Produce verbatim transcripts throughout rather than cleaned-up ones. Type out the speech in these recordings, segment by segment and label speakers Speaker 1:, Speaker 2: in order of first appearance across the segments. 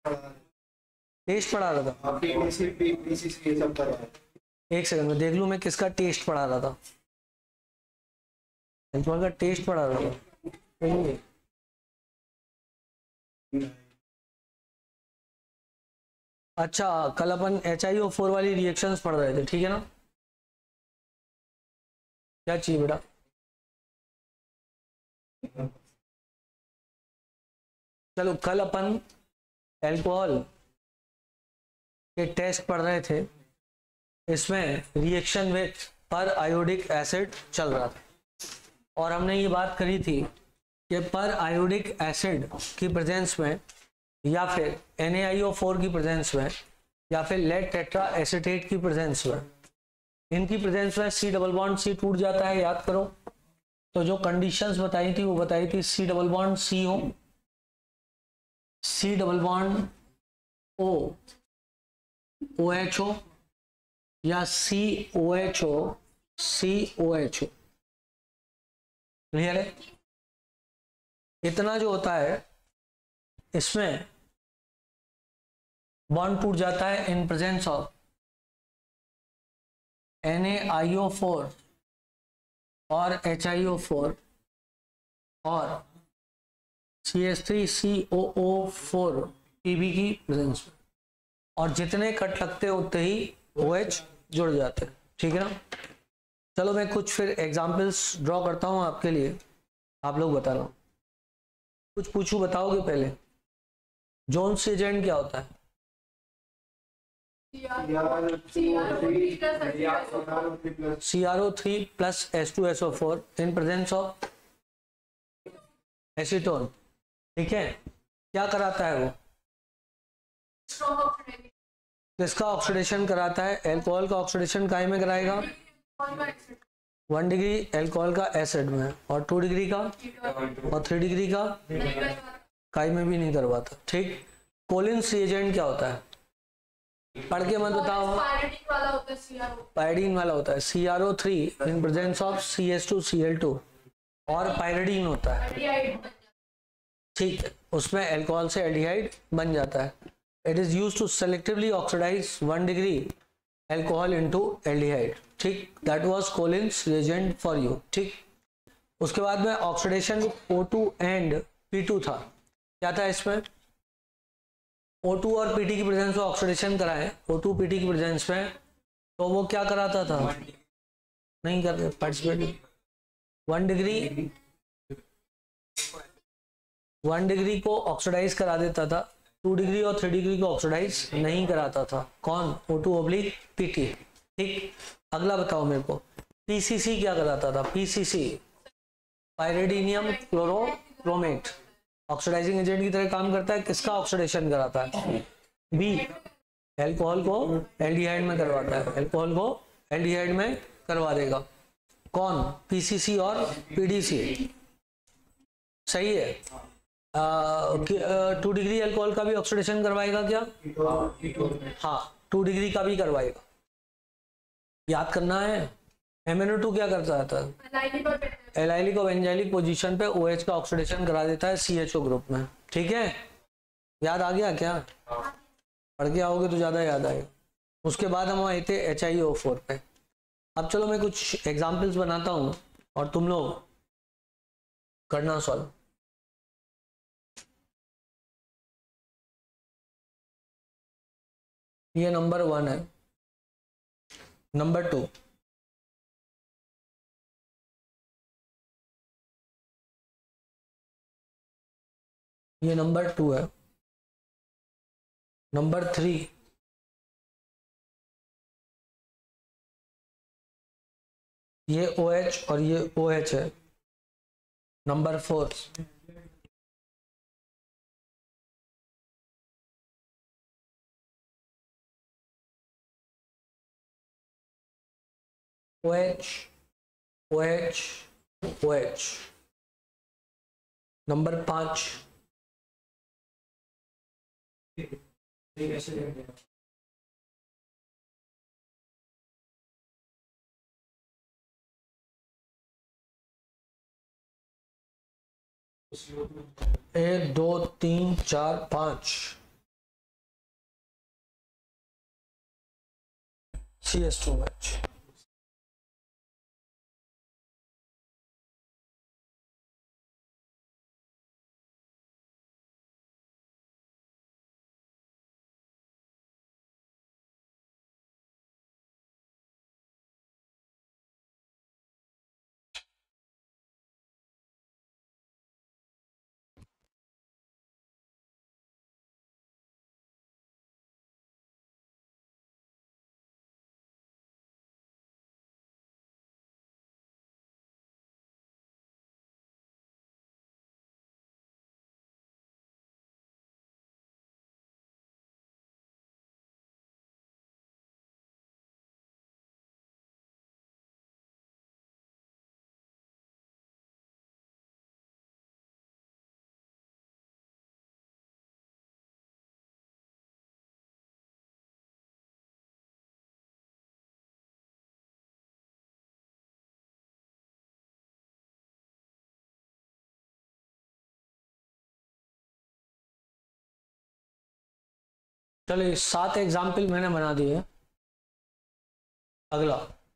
Speaker 1: Test पढ़ा रहा था। एक सेकंड में देख लूं मैं किसका टेस्ट पढ़ा रहा था। अल्कोहल का टेस्ट पढ़ा रहा था। अच्छा, कल अपन एच आई ओ फोर वाली रिएक्शंस पढ़ रहे थे, ठीक है ना? क्या चाहिए बेटा? चलो, कल अपन अल्कोहल के टेस्ट पढ़ रहे थे, इसमें reaction with periodic acid चल रहा था और हमने ये बात करी थी कि पर आयोडिक एसिड की प्रेजेंस में या फिर N A I O four की प्रेजेंस में या फिर लेड टेट्रा एसीटेट की प्रेजेंस में, इनकी प्रेजेंस में सी डबल बॉन्ड सी टूट जाता है, याद करो। तो जो कंडीशंस बताई थी वो बताई थी सी डबल बॉन्ड सी हो, C double bond O O H हो या सी ओ एच हो सी ओ एच हो। क्लियर है? इतना जो होता है इसमें बॉन्ड टूट जाता है in presence of N A I O four और एच आई ओ फोर और C H three C O O four P B की प्रेजेंस में, और जितने कट लगते उतने ही ओ एच जुड़ जाते हैं, ठीक है ना? चलो मैं कुछ फिर एग्जांपल्स ड्रॉ करता हूं आपके लिए, आप लोग बता रहा हूं। कुछ पूछूं, बताओगे पहले? जोन्स एजेंट क्या होता है? C R O three plus S two S O four in presence of acetone, ठीक है? क्या कराता है वो? किसका ऑक्सीडेशन कराता है? अल्कोहल का ऑक्सीडेशन काय में कराएगा? वन डिग्री अल्कोहल का एसिड में, और टू डिग्री का और थ्री डिग्री का काय में भी नहीं करवाता, ठीक? कोलिन्स रिएजेंट क्या होता है? पढ़ के मत बताओ। पायरीडीन वाला होता है C R O three in presence of C H two C L two, और पायरीडीन होता है, ठीक? उसमें अल्कोहल से एल्डिहाइड बन जाता है। It is used to selectively oxidise one degree alcohol into aldehyde, ठीक? That was Collins reagent for you, ठीक? उसके बाद में oxidation O two and P two था। क्या था इसमें? ओ टू और पी टी की प्रेजेंस में ऑक्सीडेशन कराए, ओ टू पी टी की प्रेजेंस में, तो वो क्या कराता था? नहीं करते participate. One degree one degree को ऑक्सीडाइज करा देता था, टू डिग्री और थ्री डिग्री को ऑक्सीडाइज नहीं कराता था। कौन? ओ टू ऑब्लिक पीटी, ठीक? अगला बताओ मेरे को, पीसीसी क्या कराता था? PCC pyridinium chlorochromate oxidising agent की तरह काम करता है। किसका ऑक्सीडेशन कराता है? बी, अल्कोहल को एल्डिहाइड में करवाता है, अल्कोहल को एल्डिहाइड में करवा देगा। कौन? पीसीसी और पीडीसी, सही है। टू डिग्री अल्कोहल का भी ऑक्सीडेशन करवाएगा क्या? हाँ, टू डिग्री का भी करवाएगा, याद करना है। एम एन ओ टू क्या करता था? एलाइलिक और बेंजाइलिक पोजीशन पे OH का ऑक्सीडेशन करा देता है सी एच ओ ग्रुप में, ठीक है? याद आ गया क्या? पढ़ के आओगे तो ज्यादा याद आएगा। उसके बाद हम आए थे एच आई ओ फोर पे। अब चलो मैं कुछ एग्जाम्पल्स बनाता हूं और तुम लोग करना सॉल्व। ये नंबर वन है, नंबर टू, ये नंबर टू है, नंबर थ्री, ये OH और ये OH है, number four, OH OH OH, number पांच, एक दो तीन चार पांच, सी एस टू एच। चलिए सात एग्जाम्पल मैंने बना दिए। अगला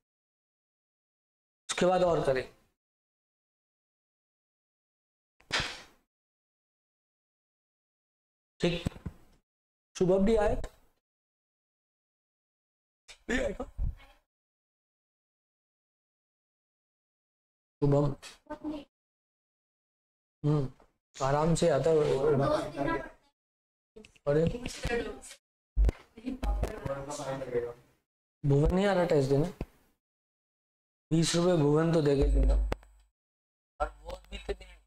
Speaker 1: उसके बाद और करें। ठीक, शुभम भी आए भी आएगा। शुभम हम्म आराम से आता है। अरे भुवन नहीं आ रहा टेस्ट देने। बीस रुपए भुवन तो देगे देना। और वो भी तो नहीं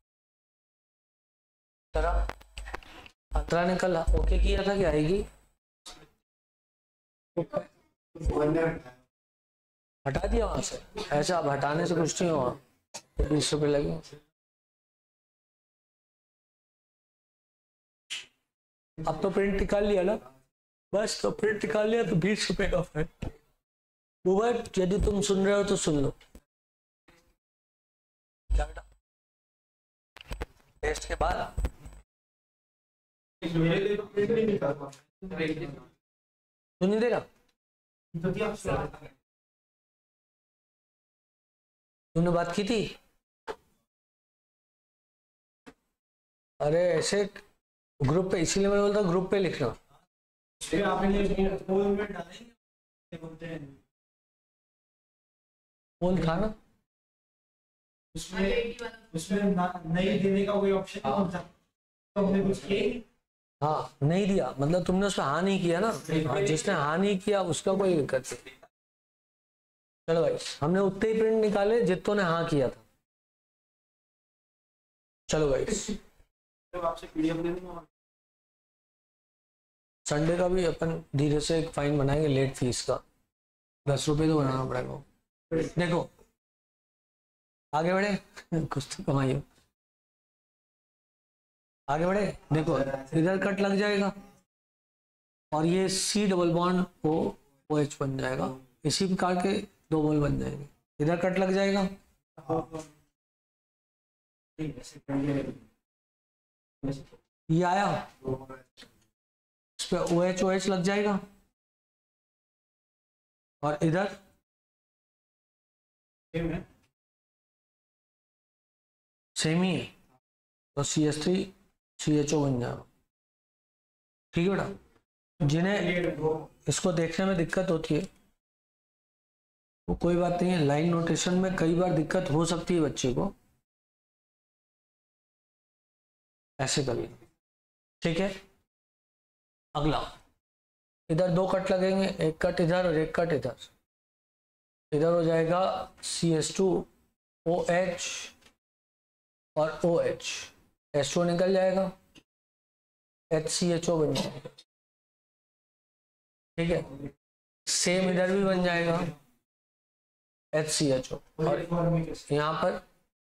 Speaker 1: तरह अंतरा ने कल ओके किया था कि आएगी, हटा दिया वहां से। ऐसा अब हटाने से कुछ नहीं हुआ, बीस रुपए लगे। अब तो प्रिंट निकाल लिया ना, बस तो प्रिंट निकाल लिया तो बीस रुपए का फाइन। भुवन यदि तुम सुन रहे हो तो सुन लो। क्या बेटा टेस्ट के बाद सुनी देगा। तूने बात की थी। अरे ऐसे ग्रुप पे, इसीलिए मैं बोलता ग्रुप पे लिखना। पोल था ना
Speaker 2: उसमें, उसमें नहीं देने का कोई ऑप्शन था तो हमने कुछ किया।
Speaker 1: हाँ नहीं दिया मतलब तुमने उसमें हाँ नहीं किया ना। हाँ, जिसने हाँ नहीं किया उसका कोई दिक्कत नहीं। चलो भाई हमने उतने ही प्रिंट निकाले जितनों ने हाँ किया था। चलो भाई
Speaker 2: आपसे पीडीएफ ले लूंगा।
Speaker 1: संडे का भी अपन धीरे से एक फाइन बनाएंगे लेट फीस का, दस रुपए तो बनाना पड़ेगा। देखो आगे बढ़े कुछ तो कमाइए। आगे बढ़े, देखो इधर कट लग जाएगा और ये C double bond O O H बन जाएगा। इसी प्रकार के दो बॉल बन जाएंगे। इधर कट लग जाएगा, ये आया, इस पे ओ एच ओ एच लग जाएगा और इधर सेम ही है तो C S three C H O बन जाएगा। ठीक है बेटा, जिन्हें इसको देखने में दिक्कत होती है वो कोई बात नहीं है। लाइन नोटेशन में कई बार दिक्कत हो सकती है बच्चे को, ऐसे करिए। ठीक है, अगला इधर दो कट लगेंगे, एक कट इधर और एक कट इधर। इधर हो जाएगा C S two O H और ओ एच, एच टू निकल जाएगा, एच सी एच ओ बन जाएगा। ठीक है, सेम इधर भी बन जाएगा एच सी एच ओ और यहाँ पर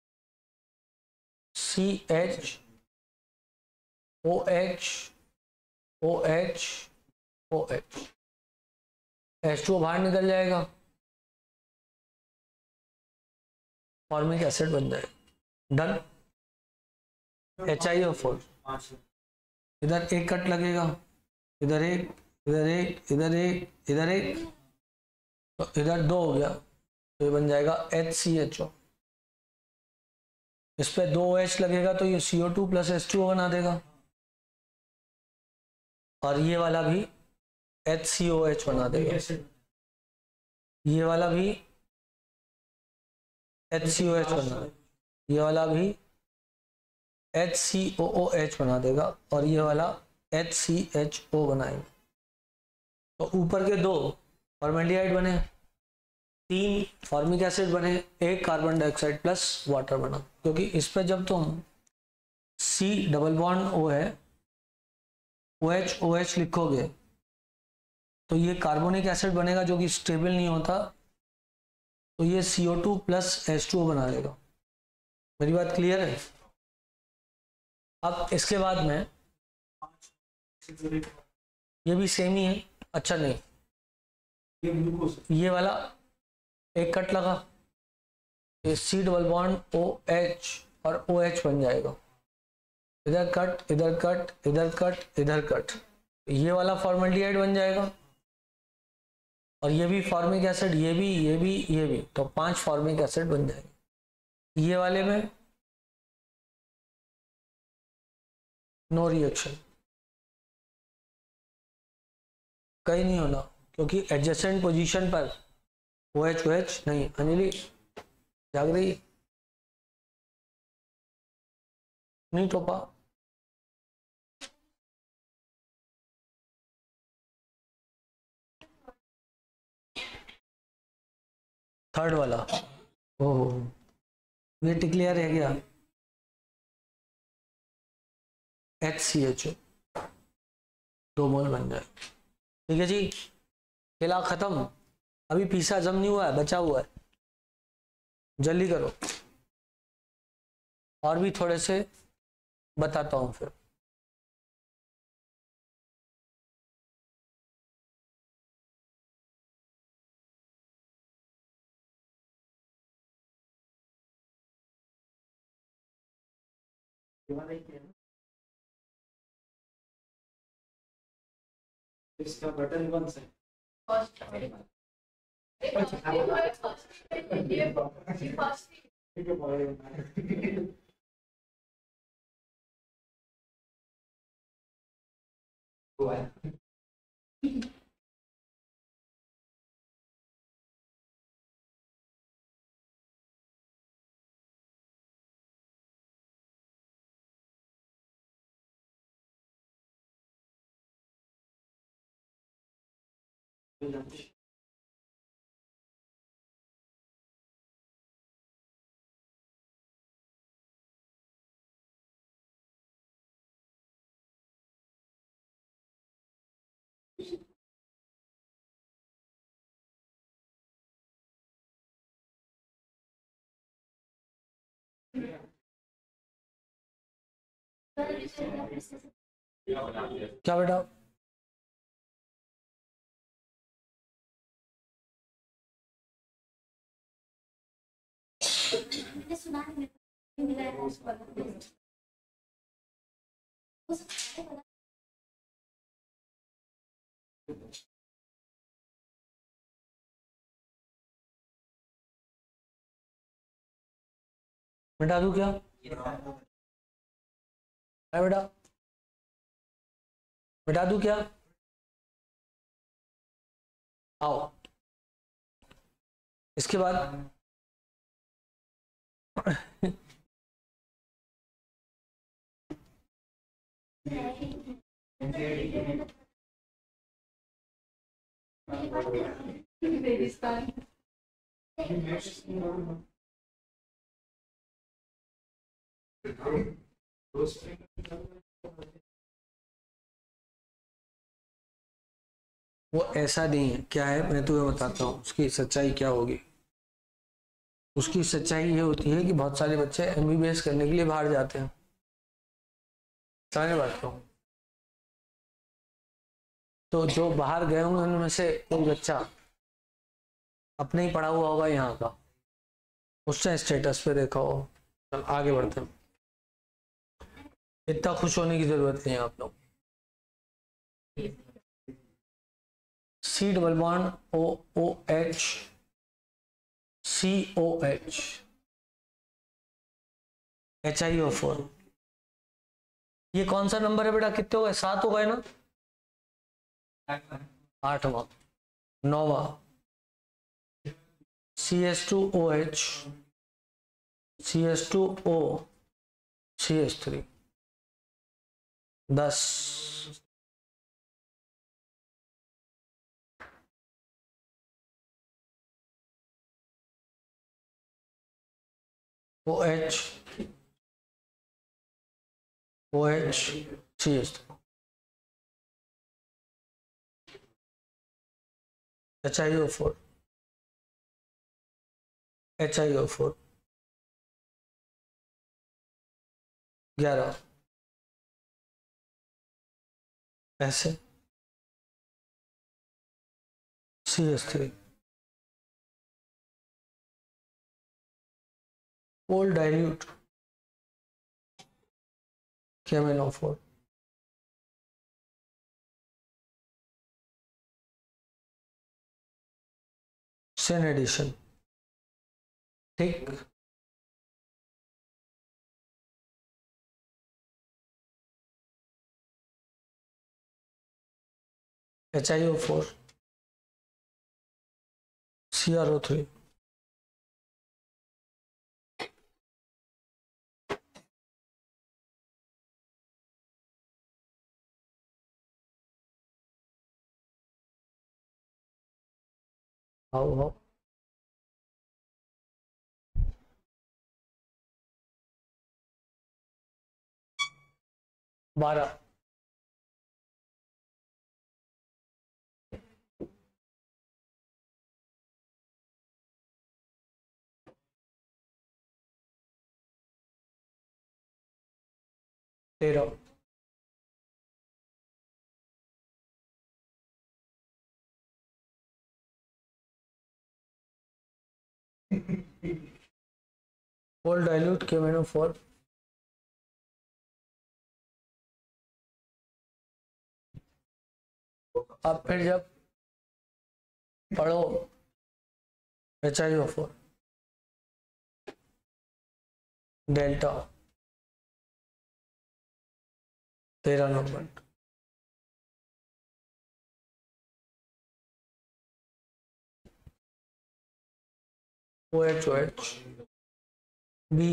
Speaker 1: C H O H O H O H, H two बाहर निकल जाएगा, फॉर्मिक एसिड बन जाएगा। Done, H I O four. इधर एक कट लगेगा, इधर एक, इधर एक, इधर एक, इधर एक, तो इधर दो हो गया, तो ये बन जाएगा एच सी एच ओ। इस पे दो एच लगेगा तो ये C O two plus H two O बना देगा, और ये वाला भी एच सी ओ एच बना देगा, ये वाला भी एच सी ओ एच बना देगा, ये वाला भी H C O O H बना देगा, और ये वाला एच सी एच ओ बनाएगा। तो ऊपर के दो फॉर्मेल्डिहाइड बने, तीन फॉर्मिक एसिड बने, एक कार्बन डाइऑक्साइड प्लस वाटर बना। क्योंकि इस पे जब तुम सी डबल बॉन्ड ओ है ओ एच ओ एच लिखोगे तो ये कार्बोनिक एसिड बनेगा जो कि स्टेबल नहीं होता, तो ये C O two plus H two O बना देगा। मेरी बात क्लियर है? अब इसके बाद में ये भी सेम ही है। अच्छा नहीं,
Speaker 2: ये ग्लूकोज,
Speaker 1: ये वाला एक कट लगा, ये C double bond O H और ओ एच बन जाएगा, इधर कट इधर कट इधर कट इधर कट, ये वाला फॉर्मेल्डिहाइड बन जाएगा, और ये भी फॉर्मिक एसिड, ये भी ये भी ये भी, तो पांच फॉर्मिक एसिड बन जाएंगे। ये वाले में नो रिएक्शन, कहीं नहीं होना, क्योंकि एडजेसेंट पोजीशन पर ओ एच ओ एच नहीं। अंजलि जाग रही? नहीं टोपा? थर्ड वाला, ओहो ये टिक्लियर है क्या? एच सी एच ओ, दो मोल बन जाए। ठीक है जी, खेला खत्म। अभी पीसा जम नहीं हुआ है, बचा हुआ है, जल्दी करो। और भी थोड़े से बताता हूं फिर।
Speaker 2: इसका बटन कौन सा है?
Speaker 1: क्या बेटा? मिटा दूं क्या? है बेटा, मिटा दूं क्या? आओ, इसके बाद वो ऐसा नहीं है। क्या है, मैं तुम्हें बताता हूँ उसकी सच्चाई क्या होगी। उसकी सच्चाई ये होती है कि बहुत सारे बच्चे एम बी बी एस करने के लिए बाहर जाते हैं। सारे बात कहूँ तो जो बाहर गए होंगे उनमें से कोई बच्चा अपने ही पढ़ा हुआ होगा यहाँ का, उसने स्टेटस पे देखा हो। चल आगे बढ़ते हैं, इतना खुश होने की जरूरत नहीं है आप लोग। C double bond O O H C O H H I O four. ये कौन सा नंबर है बेटा, कितने हो गए, सात हो गए ना, आठवां। नौवा C S two O H C S two O C S three. दस। O H O H C S three H I O four H I O four. ग्यारह ऐसे C S three. Cold dilute K M N O four. Syn addition. ठीक। H I O four C R O three. आओ आओ। बारह। तेरह। Cold dilute K M N O four. अब फिर जब पढ़ो H I O four delta तेरह number. O H O H बी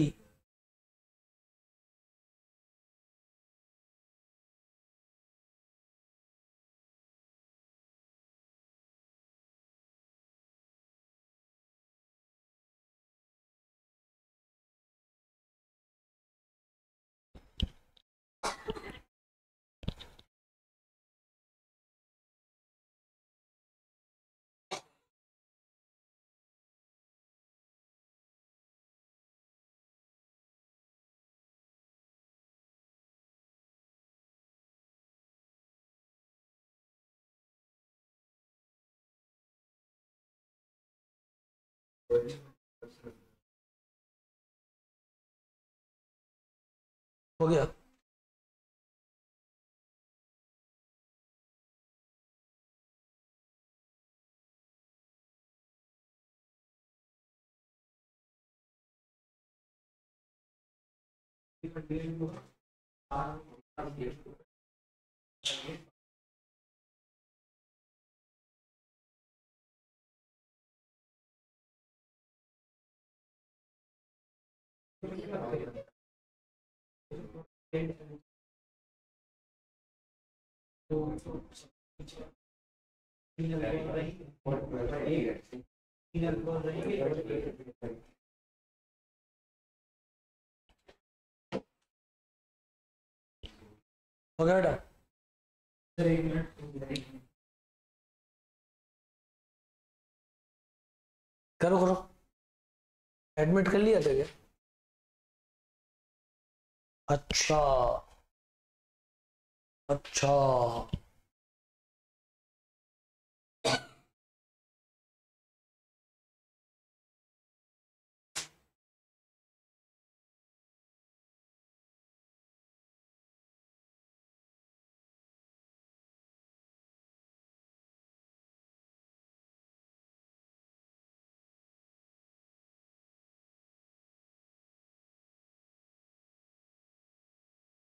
Speaker 1: हो गया। हो गया बेटा। करो करो। एडमिट कर लिया था क्या? अच्छा अच्छा।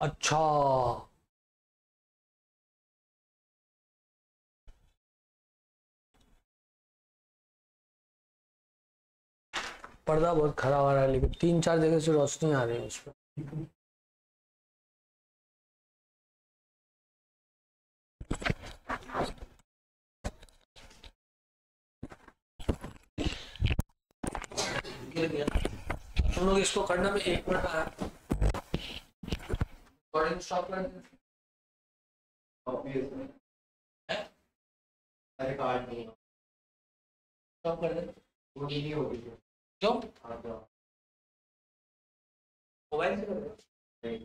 Speaker 1: अच्छा, पर्दा बहुत खराब आ रहा है, लेकिन तीन चार जगह से रोशनी आ रही है उस पर। तुम लोग इसको करने में एक मिनट आया, रिकॉर्डिंग स्टॉप कर दें।
Speaker 2: अरे कार्ड नहीं
Speaker 1: स्टॉप कर दें।
Speaker 2: वो नहीं होगी
Speaker 1: क्यों?
Speaker 2: हाँ तो
Speaker 1: मोबाइल से कर दें।
Speaker 2: नहीं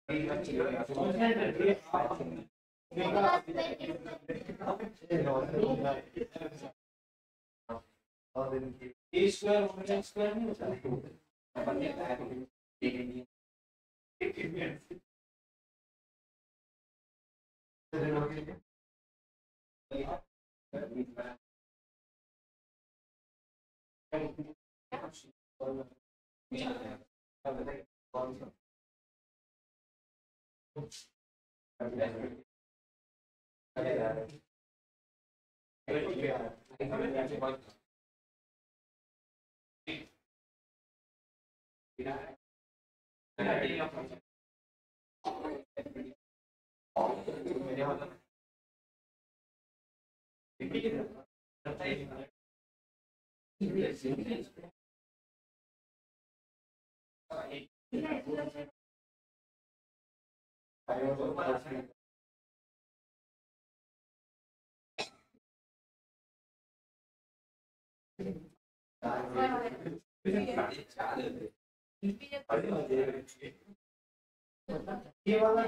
Speaker 2: ये वाला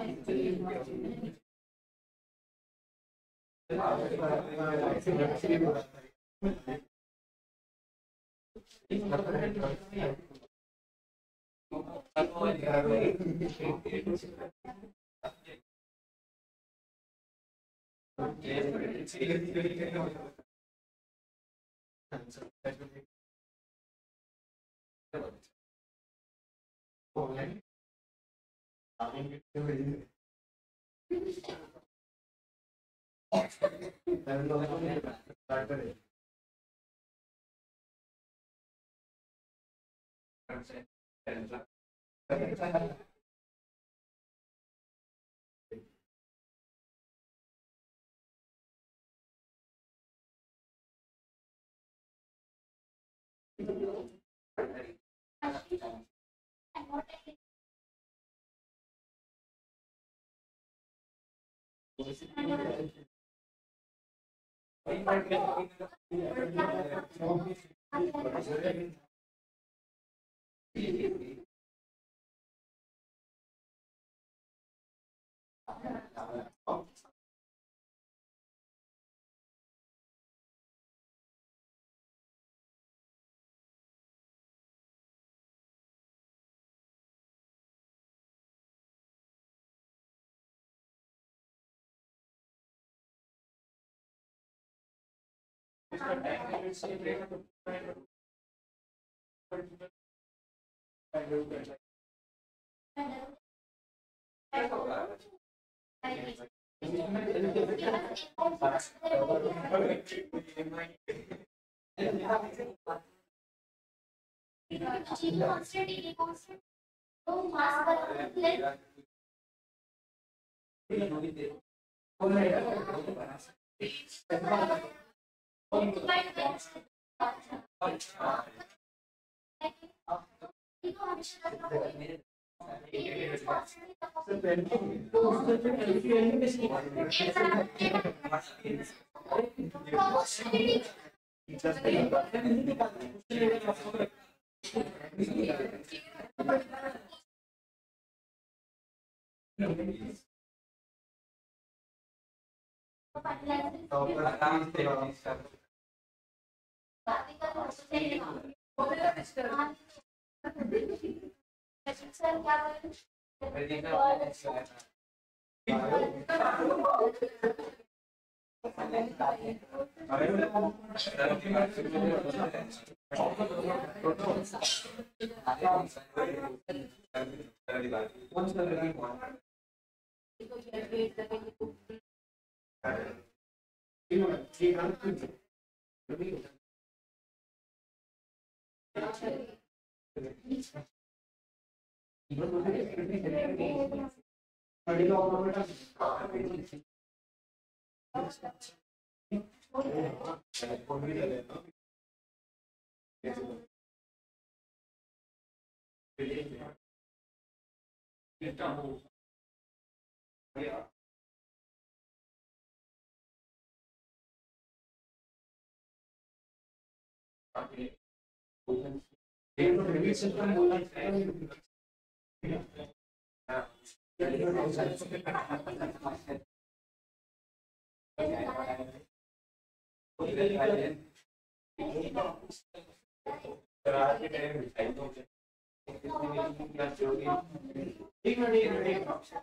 Speaker 2: एक मिनट एक मिनट एक minute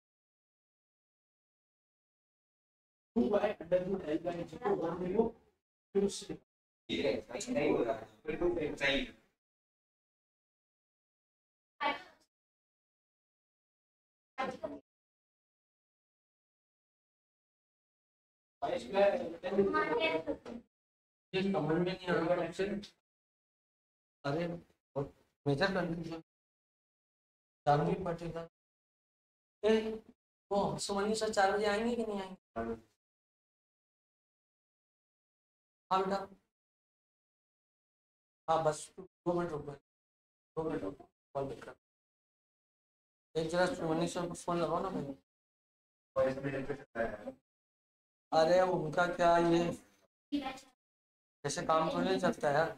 Speaker 2: two by under root L by G को वन ले लो फिर उससे ये नहीं हो रहा बिल्कुल सही ये कमेंट में नहीं आ रहा ऑप्शन
Speaker 1: अरे मेजर कंफ्यूजन चालू ही पटेगा। ए वो सुमनी सर चार बजे आएंगे कि नहीं आएंगे? हाँ बेटा, हाँ बस दो मिनट रुको, दो मिनट रुको, कॉल बैक कर। एक जरा सुमनी सर को फोन लगाओ ना मैंने। अरे उनका क्या, ये ऐसे काम तो नहीं चलता यार।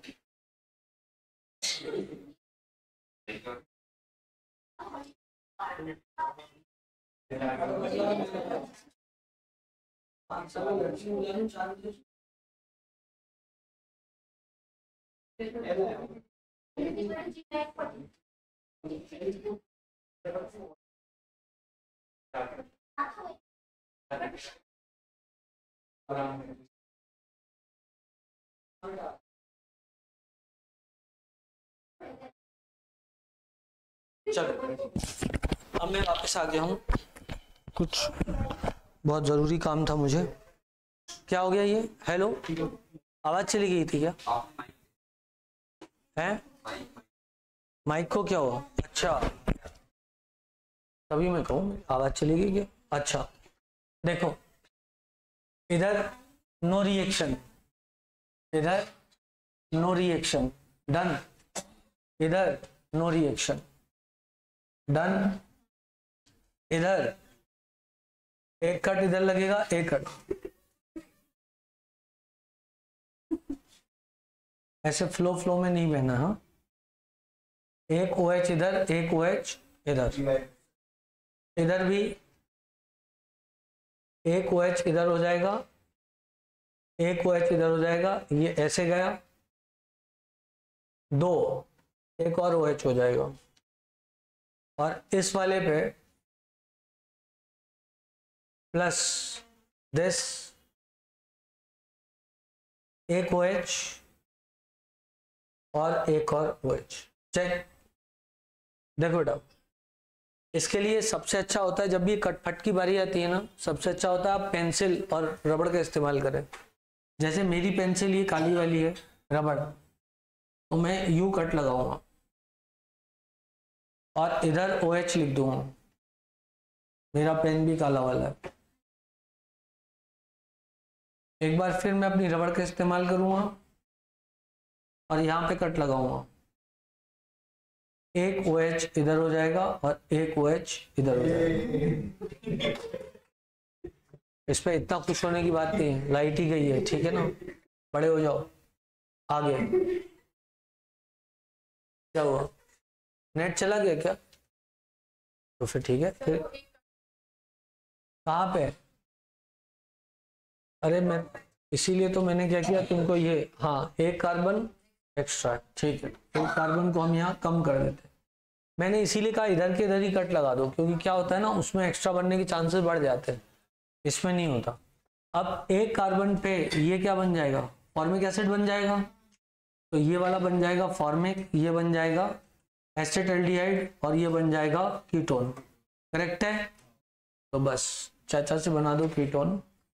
Speaker 1: चलो अब मैं वापस आ गया हूँ, कुछ बहुत ज़रूरी काम था मुझे। क्या हो गया ये? हेलो, आवाज़ चली गई थी क्या? हैं? माइक को क्या हुआ? अच्छा, तभी मैं कहूँ आवाज़ चली गई क्या? अच्छा देखो, इधर नो रिएक्शन, इधर नो रिएक्शन, डन। इधर नो रिएक्शन, डन। इधर एक कट इधर लगेगा, एक कट ऐसे फ्लो फ्लो में नहीं बहना। हाँ, एक ओ एच इधर, एक ओ एच इधर, इधर भी एक ओ एच इधर हो जाएगा, एक ओ एच इधर हो जाएगा, ये ऐसे गया, दो, एक और ओ एच हो जाएगा। और इस वाले पे प्लस दिस, एक ओ एच और एक और ओ एच। चेक, देखो बेटा, इसके लिए सबसे अच्छा होता है जब भी कटफट की बारी आती है ना, सबसे अच्छा होता है आप पेंसिल और रबड़ का इस्तेमाल करें। जैसे मेरी पेंसिल ये काली वाली है, रबड़, तो मैं यू कट लगाऊंगा और इधर ओ एच लिख दूंगा। मेरा पेन भी काला वाला है। एक बार फिर मैं अपनी रबड़ का इस्तेमाल करूंगा और यहाँ पे कट लगाऊंगा, एक ओ एच इधर हो जाएगा और एक ओ एच इधर हो जाएगा। इस पे इतना खुश होने की बात नहीं है, लाइट ही गई है, ठीक है ना, बड़े हो जाओ। आगे क्या हुआ? नेट चला गया क्या? तो फिर ठीक है, फिर कहाँ पे? अरे मैं इसीलिए तो मैंने क्या किया तुमको ये, हाँ एक कार्बन एक्स्ट्रा, ठीक है, एक कार्बन को हम यहाँ कम कर देते। मैंने इसीलिए कहा इधर के इधर ही कट लगा दो, क्योंकि क्या होता है ना, उसमें एक्स्ट्रा बनने के चांसेस बढ़ जाते हैं, इसमें नहीं होता। अब एक कार्बन पे ये क्या बन जाएगा? फॉर्मिक एसिड बन जाएगा, तो ये वाला बन जाएगा फॉर्मिक, ये बन जाएगा एसिटाल्डिहाइड और ये बन जाएगा कीटोन। करेक्ट है? तो बस चाचा से बना दो कीटोन।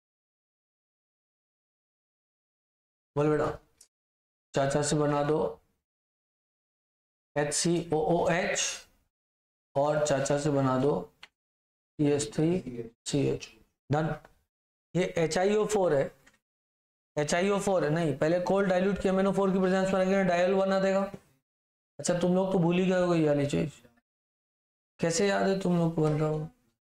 Speaker 1: बोल बेटा, चाचा से बना दो H C O O H और चाचा से बना दो C H three C H. Done. ये एच आई ओ फोर है, एच आई ओ फोर है, नहीं पहले कोल्ड डाइल्यूट किया मैंने फोर की प्रेजेंस में डायल बना देगा। अच्छा तुम लोग तो भूल ही गए हो ये वाली चीज, कैसे याद है तुम लोग को? बन रहा हूँ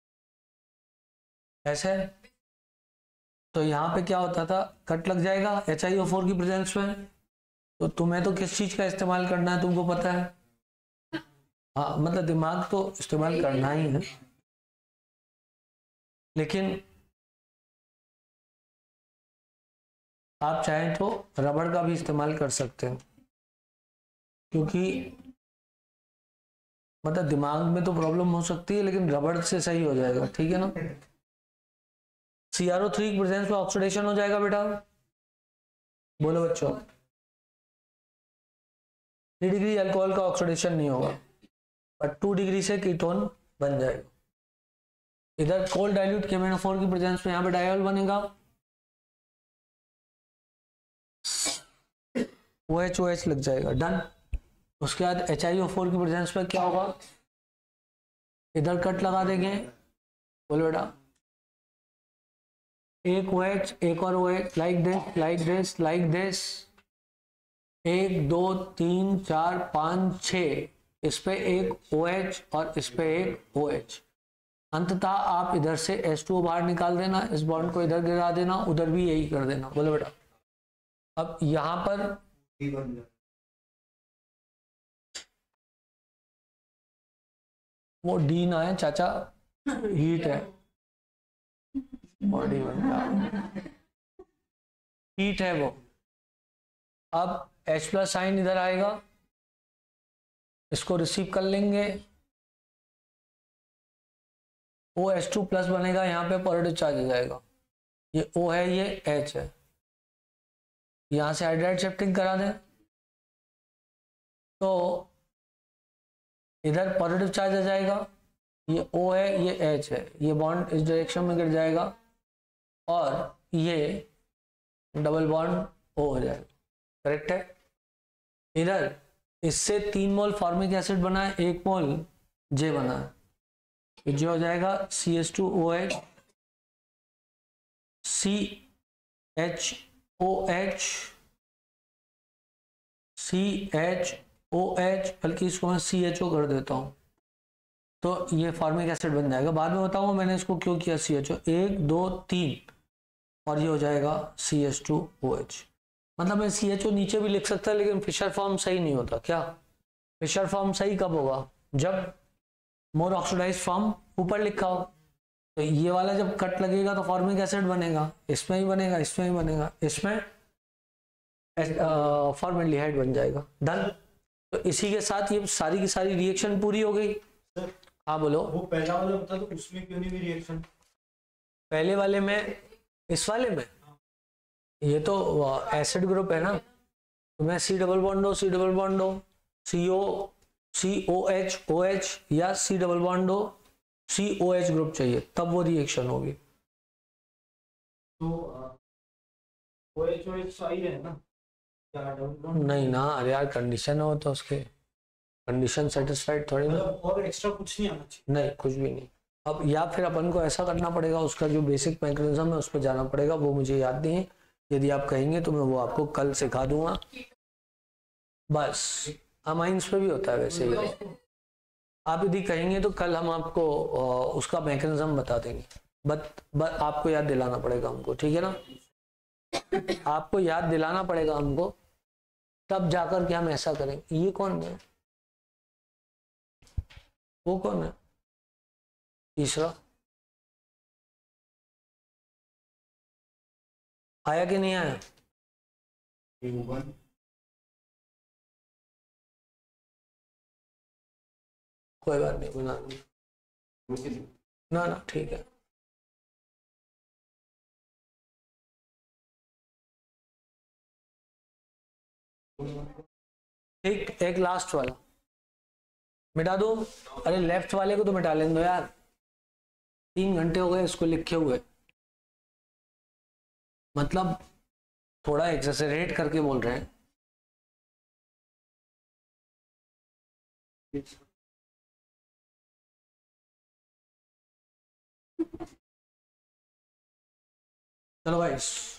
Speaker 1: ऐसे, तो यहाँ पे क्या होता था, कट लग जाएगा एच आई ओ फोर की प्रेजेंस में। तो तुम्हें तो किस चीज का इस्तेमाल करना है तुमको पता है, हाँ मतलब दिमाग तो इस्तेमाल करना ही है। लेकिन आप चाहें तो रबड़ का भी इस्तेमाल कर सकते हैं, क्योंकि मतलब दिमाग में तो प्रॉब्लम हो सकती है लेकिन रबड़ से सही हो जाएगा, ठीक है ना। सी आर ओ थ्री की प्रेजेंस में ऑक्सीडेशन हो जाएगा बेटा, बोलो बच्चों। थ्री डिग्री अल्कोहल का ऑक्सीडेशन नहीं होगा, पर टू डिग्री से कीटोन बन जाएगा। इधर cold dilute K M N O four की प्रेजेंस में यहाँ पे डायोल बनेगा, ओ एच ओ एच लग जाएगा, डन। उसके बाद एच आई ओ फोर की प्रेजेंस में क्या होगा, इधर कट लगा देंगे, बोलो बेटा। एक ओ एच, एक और O H, like this like this like this, एक दो तीन चार पाँच छः, इस पे एक ओ एच और इस पे एक ओ एच। अंततः आप इधर से एच टू ओ बाहर निकाल देना, इस बॉन्ड को इधर गिरा देना, उधर भी यही कर देना, बोलो बेटा। अब यहां पर वो डी ना है चाचा, हीट है, बॉडी बन गया, हीट है वो। अब H प्लस साइन इधर आएगा, इसको रिसीव कर लेंगे, ओ एच टू प्लस बनेगा, यहाँ पे पॉजिटिव चार्ज आ जाएगा, ये O है ये H है, यहाँ से हाइड्राइड शिफ्टिंग करा दें तो इधर पॉजिटिव चार्ज आ जाएगा, ये O है ये H है, ये बॉन्ड इस डायरेक्शन में गिर जाएगा और ये डबल बॉन्ड O हो जाएगा, करेक्ट है। इधर इससे तीन मोल फॉर्मिक एसिड बना है, एक मोल J बना है, जो हो जाएगा C H two O H, C H O H, C H O H, बल्कि इसको मैं सी एच ओ कर देता हूँ, तो ये फॉर्मिक एसिड बन जाएगा। बाद में बताऊंगा मैंने इसको क्यों किया सी एच ओ, एक दो तीन, और ये हो जाएगा C H two O H. मतलब मैं सी एच ओ नीचे भी लिख सकता, लेकिन फिशर फॉर्म सही नहीं होता। क्या फिशर फॉर्म सही कब होगा, जब मोर ऑक्सीडाइज फॉर्म ऊपर लिखा हो। तो ये वाला जब कट लगेगा तो फॉर्मिक एसिड बनेगा, इसमें ही बनेगा, इसमें ही बनेगा, इसमें फॉर्मेल्डिहाइड बन जाएगा, डन। तो इसी के साथ ये सारी की सारी रिएक्शन पूरी हो गई। हाँ बोलो।
Speaker 2: वो पहला वाला बता दो, उसमें क्यों नहीं हुई रिएक्शन?
Speaker 1: पहले वाले में, इस वाले में ये तो एसिड ग्रुप है ना, तो मैं सी डबल बॉन्ड हो, सी डबल बॉन्ड हो, सी ओ सी ओ एच ओ एच, या सी डबल बॉन्ड हो, सी ओ एच ग्रुप चाहिए, तब वो रिएक्शन होगी।
Speaker 2: तो ओ एच ओ एच सही है ना?
Speaker 1: नहीं ना, अरे यार कंडीशन हो तो उसके कंडीशन सेटिस्फाइड थोड़ी ना,
Speaker 2: और एक्स्ट्रा कुछ नहीं आना चाहिए?
Speaker 1: नहीं, कुछ भी नहीं। अब या फिर अपन को ऐसा करना पड़ेगा, उसका जो बेसिक मैकेनिज्म है उस पर जाना पड़ेगा, वो मुझे याद नहीं है। यदि आप कहेंगे तो मैं वो आपको कल सिखा दूंगा। बस अमाइंस पे भी होता है वैसे ही, आप यदि कहेंगे तो कल हम आपको उसका मैकेनिज्म बता देंगे। बट बट आपको याद दिलाना पड़ेगा हमको, ठीक है ना, आपको याद दिलाना पड़ेगा हमको, तब जाकर के हम ऐसा करेंगे। ये कौन है, वो कौन है, तीसरा आया कि नहीं आया? कोई बात नहीं, बना ना ना, ठीक है। ठीक, एक लास्ट वाला मिटा दो। अरे लेफ्ट वाले को तो मिटा लेने दो यार, तीन घंटे हो गए इसको लिखे हुए, मतलब थोड़ा एक्सेसरेट करके बोल रहे हैं। चलो भाई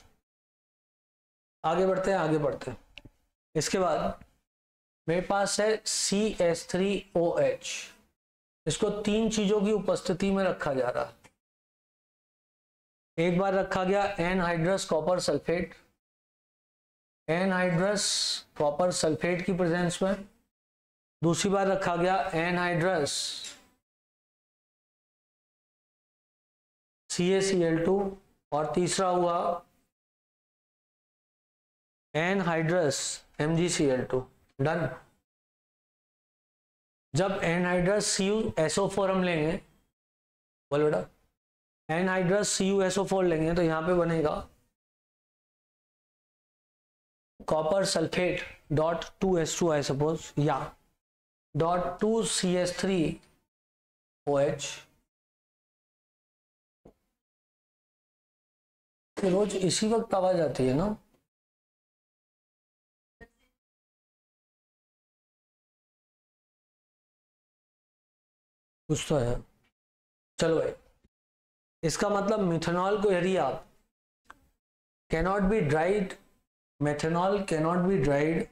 Speaker 1: आगे बढ़ते हैं, आगे बढ़ते हैं। इसके बाद मेरे पास है C H three O H, इसको तीन चीजों की उपस्थिति में रखा जा रहा है। एक बार रखा गया anhydrous copper sulphate, anhydrous copper sulphate की प्रेजेंस में। दूसरी बार रखा गया anhydrous C A C L two, और तीसरा हुआ anhydrous M G C L two. Done. जब anhydrous C U S O four हम लेंगे, बोल बेटा, anhydrous C U S O four लेंगे तो यहां पे बनेगा copper sulphate dot two S two I suppose, या dot two C S three O H. रोज इसी वक्त आवाज आती है ना? कुछ तो है। चलो भाई, इसका मतलब मिथेनॉल को यदि आप cannot be dried, methanol cannot be dried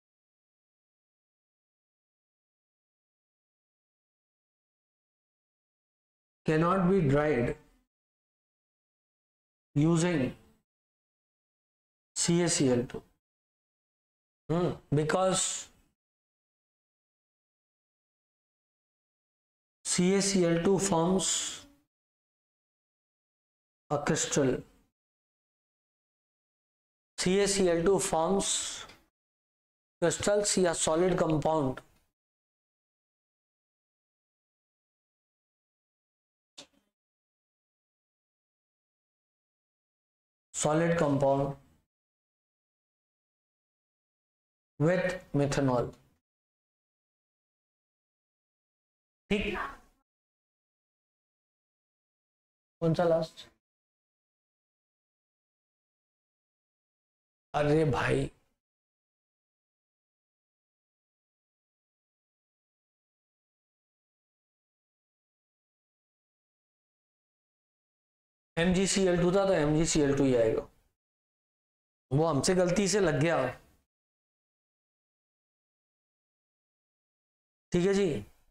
Speaker 1: cannot be dried using C a C l two, hmm. because C a C l two forms a crystal. C a C l two forms crystals या solid compound solid compound with methanol. ठीक, कौन सा last? अरे भाई, M G C L two था तो M G C L two ही आएगा, वो हमसे गलती से लग गया। ठीक है जी।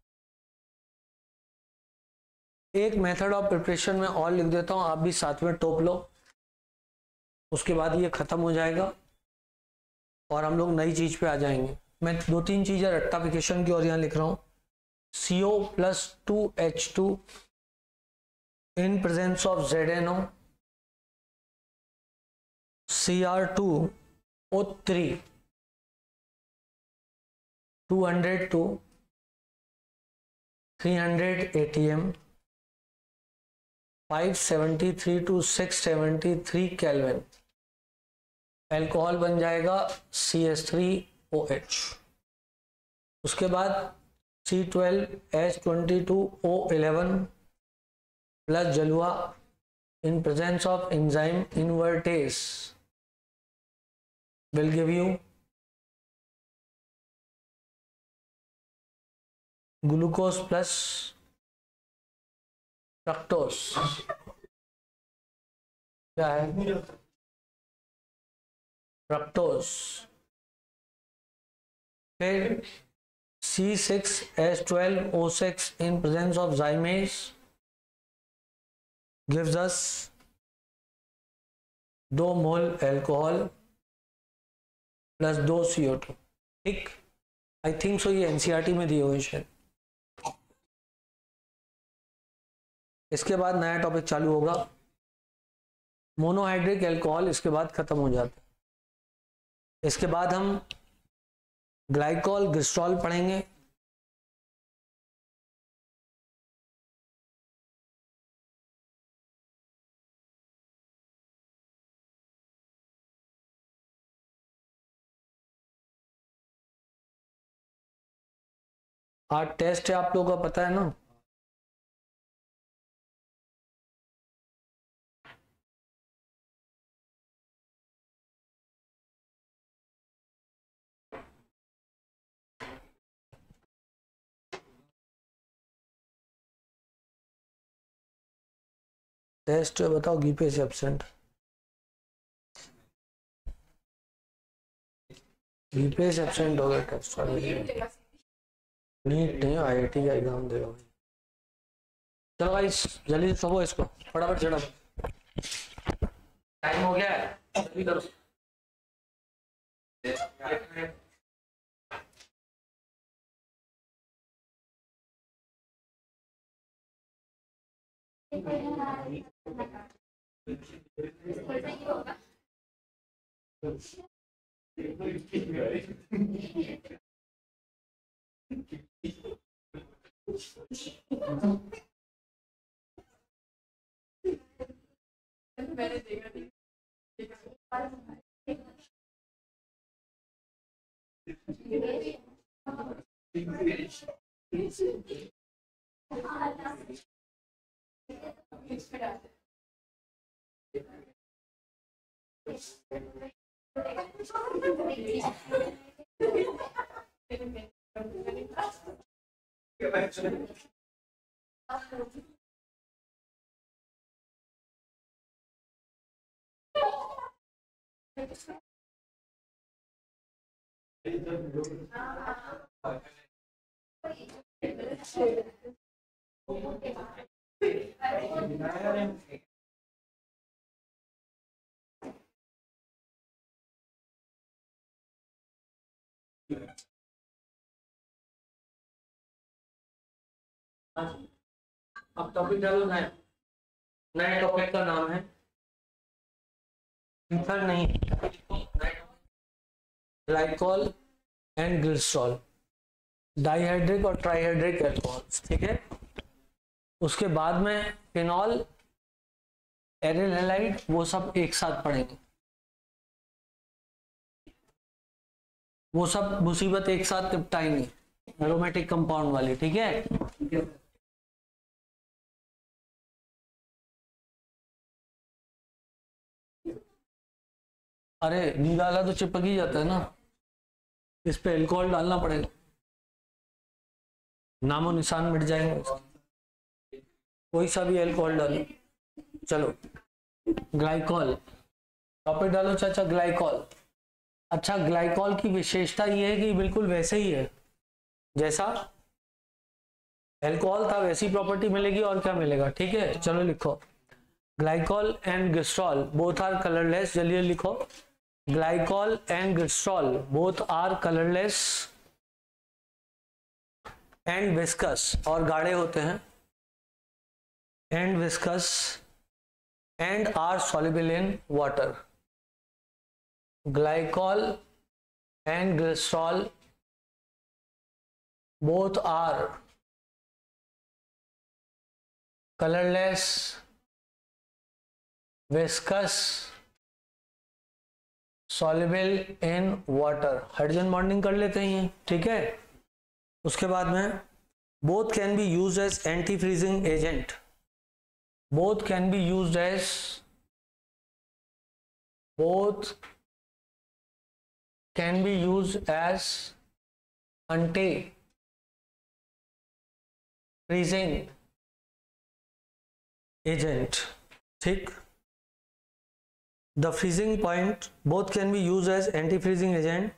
Speaker 1: एक मेथड ऑफ प्रिपरेशन में और लिख देता हूं, आप भी साथ में टोप लो, उसके बाद ये खत्म हो जाएगा और हम लोग नई चीज पे आ जाएंगे। मैं दो तीन चीजें रेक्टिफिकेशन की और यहाँ लिख रहा हूं। C O plus two H two in presence of Z N O, C R two O three, two hundred to three hundred A T M, five seventy-three to six seventy-three Kelvin, alcohol बन जाएगा C H three O H। उसके बाद C twelve H twenty-two O eleven plus जलुआ in presence of enzyme invertase will give you glucose plus fructose। क्या है? Fructose. फिर C six H twelve O six in presence of zymase gives us दो मोल alcohol plus दो सी O to. ठीक, I think so ये NCERT में दिए हुए शायद। इसके बाद नया टॉपिक चालू होगा, मोनोहाइड्रिक अल्कोहल, इसके बाद खत्म हो जाता है। इसके बाद हम ग्लाइकॉल ग्लिसरॉल पढ़ेंगे। आज टेस्ट है, आप लोगों को पता है ना? टेस्ट बताओ, गीपे से एब्सेंट, गीपे से एब्सेंट हो गया टेस्ट वाले। नीट नहीं, आई आई टी का एग्जाम दे रहा हूँ। चलो भाई जल्दी सबो इसको फटाफट चढ़ा, टाइम हो गया है, जल्दी करो। अब टॉपिक डालो नया। नए टॉपिक का नाम है ईथर नहीं, ग्लाइकॉल एंड ग्लिसरॉल, डाइहाइड्रिक और ट्राइहाइड्रिक अल्कोहल्स, ठीक है। उसके बाद में फिनॉल, एरिल हैलाइड, वो सब एक साथ पढ़ेंगे, वो सब मुसीबत एक साथ निपटाएंगे एरोमेटिक कंपाउंड वाली, ठीक है। अरे नीला तो चिपक ही जाता है ना, इस पे अल्कोहल डालना पड़ेगा, नामो निशान मिट जाएंगे, कोई सा भी अल्कोहल डालो। चलो ग्लाइकॉल टॉपिक डालो चाचा, ग्लाइकॉल। अच्छा, ग्लाइकॉल की विशेषता ये है कि बिल्कुल वैसे ही है जैसा अल्कोहल था, वैसी प्रॉपर्टी मिलेगी, और क्या मिलेगा, ठीक है। चलो लिखो, glycol and glycerol both are colourless, जल्दी लिखो, glycol and glycerol both are colourless and viscous, और गाढ़े होते हैं, and viscous and are soluble in water. Glycol and glycerol both are colorless, viscous, soluble in water। Hydrogen bonding कर लेते हैं, ठीक है। उसके बाद में both can be used as anti freezing agent, both can be used as both can be used as anti freezing agent, ठीक। The freezing point both can be used as anti-freezing agent,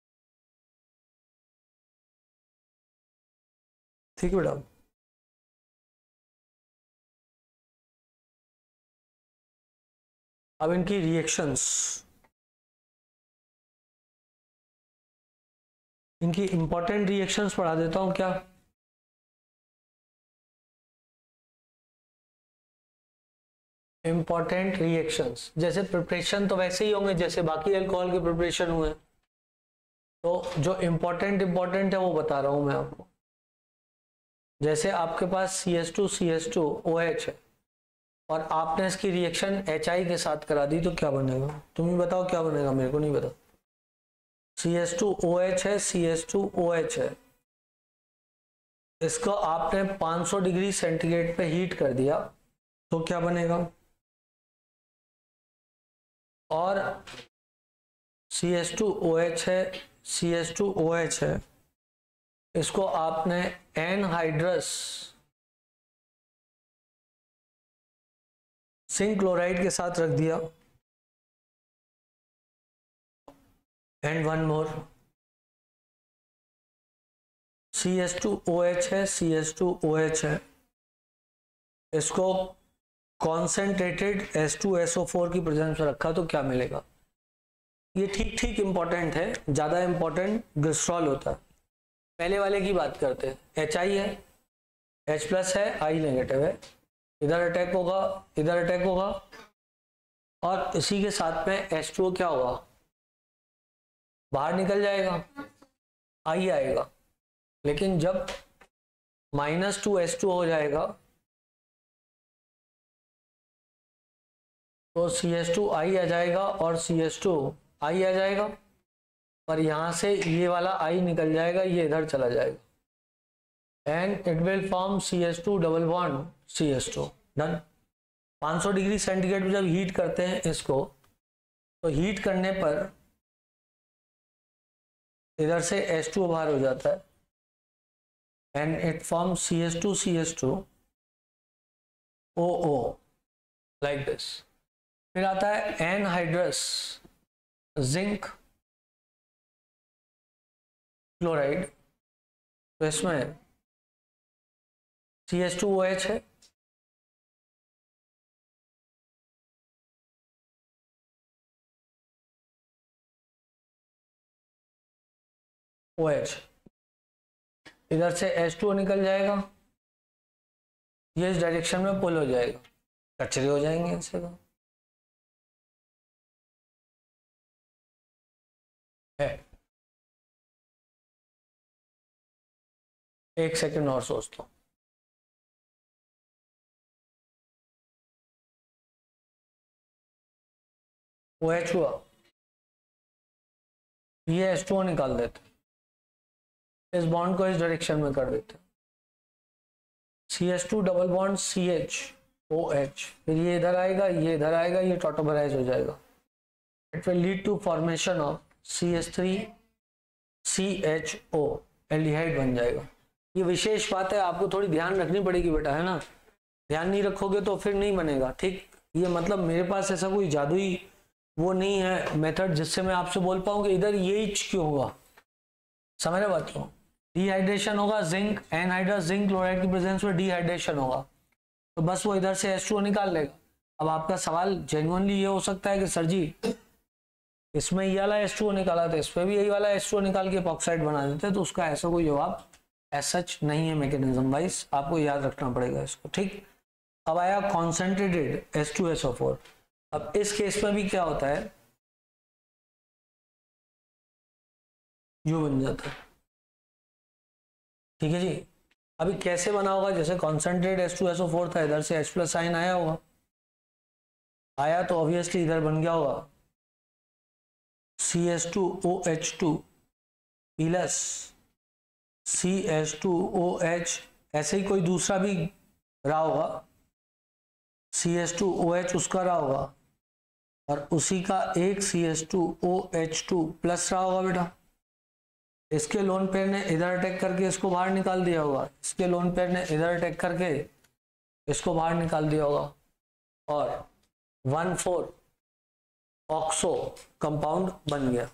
Speaker 1: ठीक बेटा। अब इनकी reactions, इनकी important reactions पढ़ा देता हूं क्या। इंपॉर्टेंट रिएक्शंस, जैसे प्रिपरेशन तो वैसे ही होंगे जैसे बाकी अल्कोहल के प्रिपरेशन हुए, तो जो इंपॉर्टेंट इंपॉर्टेंट है वो बता रहा हूं मैं आपको। जैसे आपके पास C H two C H two O H है और आपने इसकी रिएक्शन एच आई के साथ करा दी, तो क्या बनेगा, तुम ही बताओ क्या बनेगा, मेरे को नहीं पता। C H two O H है, C H two O H है, इसको आपने पाँच सौ डिग्री सेंटीग्रेड पे हीट कर दिया, तो क्या बनेगा। और C H two O H है, C H two O H है, इसको आपने एनहाइड्रस जिंक क्लोराइड के साथ रख दिया, and one more, C H two O H है, C H two O H है, इसको concentrated S two S O four की प्रेजेंस में रखा, तो क्या मिलेगा। ये ठीक ठीक इंपॉर्टेंट है, ज़्यादा इंपॉर्टेंट ग्लिसरॉल होता है। पहले वाले की बात करते हैं, एच आई है, एच प्लस है, आई नेगेटिव है, इधर अटैक होगा, इधर अटैक होगा, और इसी के साथ में एच टू ओ क्या होगा, बाहर निकल जाएगा, आई आएगा। लेकिन जब माइनस टू एच टू हो जाएगा तो सी एच टू आई आ जाएगा और सी एच टू आई आ जाएगा, और यहां से ये वाला आई निकल जाएगा, ये इधर चला जाएगा, and it will form C H two double bond C H two. Done. पाँच सौ डिग्री सेंटीग्रेड पे जब हीट करते हैं इसको, तो हीट करने पर इधर से एच टू ओ बाहर हो जाता है, and it form C H two C H two O O like this. फिर आता है एनहाइड्रस जिंक क्लोराइड, तो इसमें C H two O H है, ओ एच, इधर से एच टू ओ निकल जाएगा, ये इस डायरेक्शन में पुल हो जाएगा, कचरे हो जाएंगे इनसे। तो है एक सेकंड और सोचता हूं। ओ एच हुआ, ये एच टू ओ निकाल देते, इस बॉन्ड को इस डायरेक्शन में कर देते, C H two double bond C H O H, फिर ये इधर आएगा, ये इधर आएगा, ये टॉटोमराइज हो जाएगा। It will lead to formation of C H three C H O, aldehyde बन जाएगा। ये विशेष बात है, आपको थोड़ी ध्यान रखनी पड़ेगी बेटा, है ना। ध्यान नहीं रखोगे तो फिर नहीं बनेगा, ठीक। ये मतलब मेरे पास ऐसा कोई जादुई वो नहीं है मेथड जिससे मैं आपसे बोल पाऊँ कि इधर ये ही क्यों होगा। समझ रहे बच्चों, डिहाइड्रेशन होगा, जिंक एनहाइड्रस जिंक क्लोराइड की प्रेजेंस में डिहाइड्रेशन होगा, तो बस वो इधर से एच टू ओ निकाल लेगा। अब आपका सवाल जेन्युइनली ये हो सकता है कि सर जी इसमें ये वाला एच टू ओ निकाला था, इसमें भी यही वाला एच टू ओ निकाल के एपॉक्साइड बना देते हैं, तो उसका ऐसा कोई जवाब एज सच नहीं है मैकेनिज्म वाइज, आपको याद रखना पड़ेगा इसको, ठीक। अब आया concentrated H two S O four. अब इस केस में भी क्या होता है, यू बन जाता है, ठीक है जी। अभी कैसे बना होगा, जैसे concentrated H two S O four था, इधर से H प्लस साइन आया होगा, आया तो ऑब्वियसली इधर बन गया होगा C H two O H two plus C H two O H, ऐसे ही कोई दूसरा भी रहा होगा, C H two O H उसका रहा होगा, और उसी का एक C H two O H two plus रहा होगा बेटा। इसके लोन पेयर ने इधर अटैक करके इसको बाहर निकाल दिया होगा, इसके लोन पेयर ने इधर अटैक करके इसको बाहर निकाल दिया होगा, और वन फोर ऑक्सो कंपाउंड बन गया,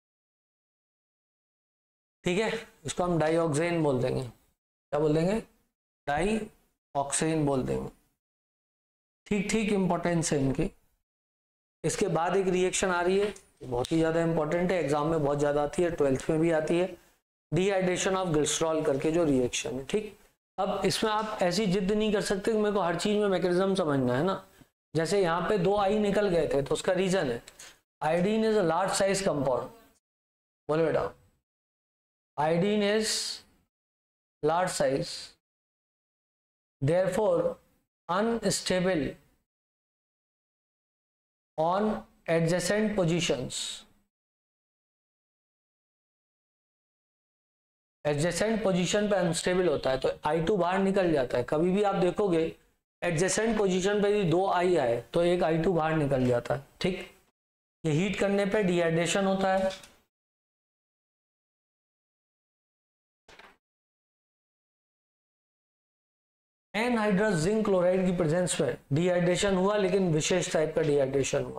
Speaker 1: ठीक है। इसको हम डाइऑक्सेन बोल देंगे, क्या बोल देंगे, डाइऑक्सेन बोल देंगे, ठीक ठीक इंपॉर्टेंस है इनकी। इसके बाद एक रिएक्शन आ रही है, बहुत ही ज़्यादा इंपॉर्टेंट है, एग्जाम में बहुत ज़्यादा आती है, ट्वेल्थ में भी आती है, डिहाइड्रेशन ऑफ ग्लिसरॉल करके जो रिएक्शन है, ठीक। अब इसमें आप ऐसी जिद नहीं कर सकते कि मेरे को हर चीज़ में मैकेनिज्म समझना है ना। जैसे यहाँ पे दो आई निकल गए थे, तो उसका रीजन है iodine is a large size compound, बोलो बेटा, iodine is large size, therefore unstable on adjacent positions, adjacent position पे अनस्टेबल होता है, तो आई टू बाहर निकल जाता है। कभी भी आप देखोगे adjacent position पे यदि दो आई आए तो एक आई टू बाहर निकल जाता है, ठीक। ये हीट करने पे डिहाइड्रेशन होता है, एनहाइड्रस जिंक क्लोराइड की प्रेजेंस में डिहाइड्रेशन हुआ, लेकिन विशेष टाइप का डिहाइड्रेशन हुआ।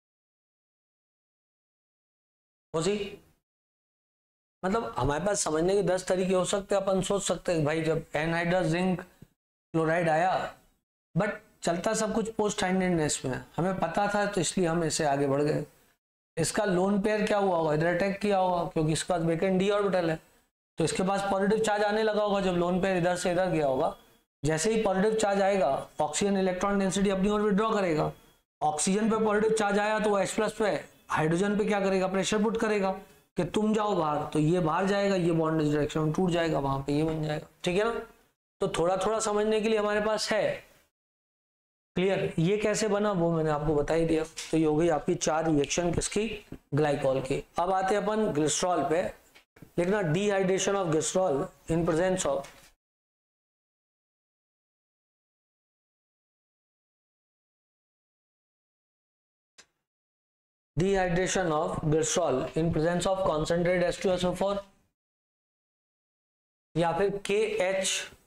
Speaker 1: जी मतलब हमारे पास समझने के दस तरीके हो सकते हैं, अपन सोच सकते हैं भाई जब एनहाइड्रस जिंक क्लोराइड आया, बट चलता सब कुछ पोस्ट हाइड्रेटनेस में, हमें पता था तो इसलिए हम इससे आगे बढ़ गए। इसका लोन पेयर क्या हुआ होगा, इधर अटैक किया होगा, क्योंकि इसका वेकेंट डी ऑर्बिटल है, तो इसके पास पॉजिटिव चार्ज आने लगा होगा जब लोन पेयर इधर से इधर गया होगा, जैसे ही पॉजिटिव चार्ज आएगा ऑक्सीजन इलेक्ट्रॉन डेंसिटी अपनी ओर विड्रॉ करेगा, ऑक्सीजन पे पॉजिटिव चार्ज आया तो H प्लस पे हाइड्रोजन पे क्या करेगा, प्रेशर पुट करेगा कि तुम जाओ बाहर, तो ये बाहर जाएगा, ये बॉन्ड इस डायरेक्शन में टूट जाएगा, वहां पे ये बन जाएगा। ठीक है ना, तो थोड़ा थोड़ा समझने के लिए हमारे पास है। क्लियर, ये कैसे बना वो मैंने आपको बता ही दिया। तो ये हो गई आपकी चार रिएक्शन किसकी, ग्लाइकॉल की। अब आते हैं अपन ग्लिसरॉल पे। लिखना dehydration of glycerol in presence of dehydration of glycerol in presence of concentrated H two S O four या फिर K H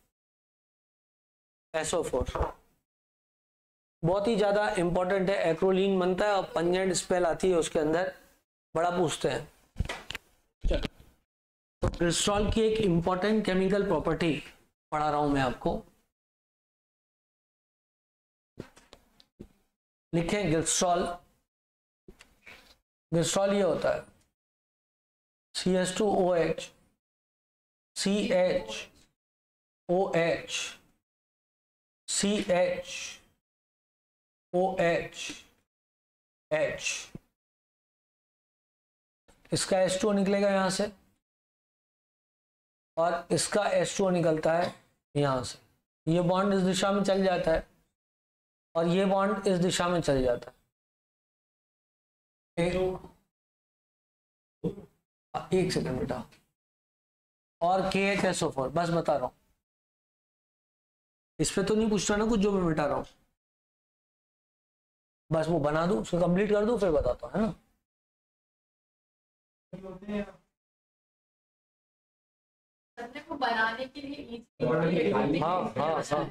Speaker 1: S O four। बहुत ही ज्यादा इंपॉर्टेंट है, एक्रोलीन बनता है और पंजेंट स्पेल आती है उसके अंदर, बड़ा पूछते हैं। तो ग्लिसरॉल की एक इंपॉर्टेंट केमिकल प्रॉपर्टी पढ़ा रहा हूं मैं आपको। लिखें ग्लिसरॉल, ग्लिसरॉल ये होता है C H two O H, C H O H, C H O H, H, इसका एच टू ओ निकलेगा यहां से और इसका एच टू ओ निकलता है यहां से। ये बॉन्ड इस दिशा में चल जाता है और ये बॉन्ड इस दिशा में चल जाता है। एक, एक सेकंड बेटा, और K H S O four, बस बता रहा हूं, इस पे तो नहीं पूछ रहा ना कुछ जो मैं मिटा रहा हूं, बस वो बना दूं, उसको कंप्लीट कर दूं फिर बताता हूं, है ना।
Speaker 3: बनाने के लिए
Speaker 1: हाँ हाँ हाँ,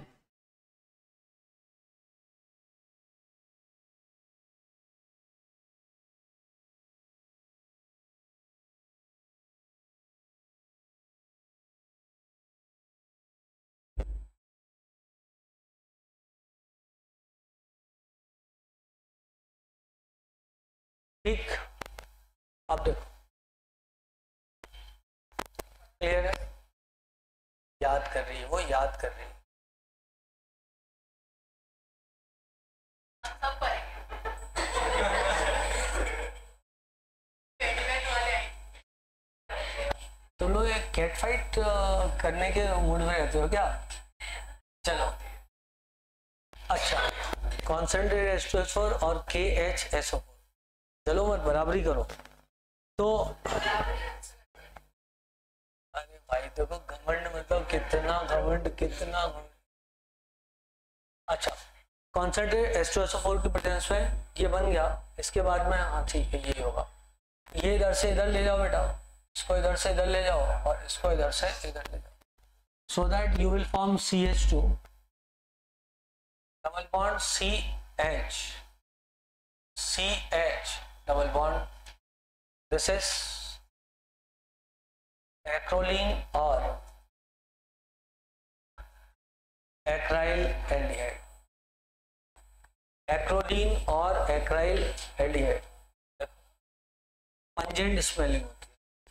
Speaker 1: ठीक। अब देखो क्लियर है, याद कर रही है वो, याद कर रही है।
Speaker 3: सब पढ़ेंगे।
Speaker 1: तुम लोग एक कैट फाइट करने के मूड में रहते हो क्या? चलो अच्छा, concentrated H two S four और K H S O four, चलो मत बराबरी करो। तो अरे भाई देखो घमंड मतलब कितना घमंड, कितना घमंड। अच्छा, concentrated H two S O four की प्रेजेंस में ये बन गया, इसके बाद में हाँ ठीक है ये होगा, ये इधर से इधर ले जाओ बेटा, इसको इधर से इधर ले जाओ और इसको इधर से इधर ले जाओ, so that you will form C H two double bond C H, C H double bond, this is acrolein or acryl aldehyde, acrolein और acryl aldehyde पंजेंट स्मेलिंग होती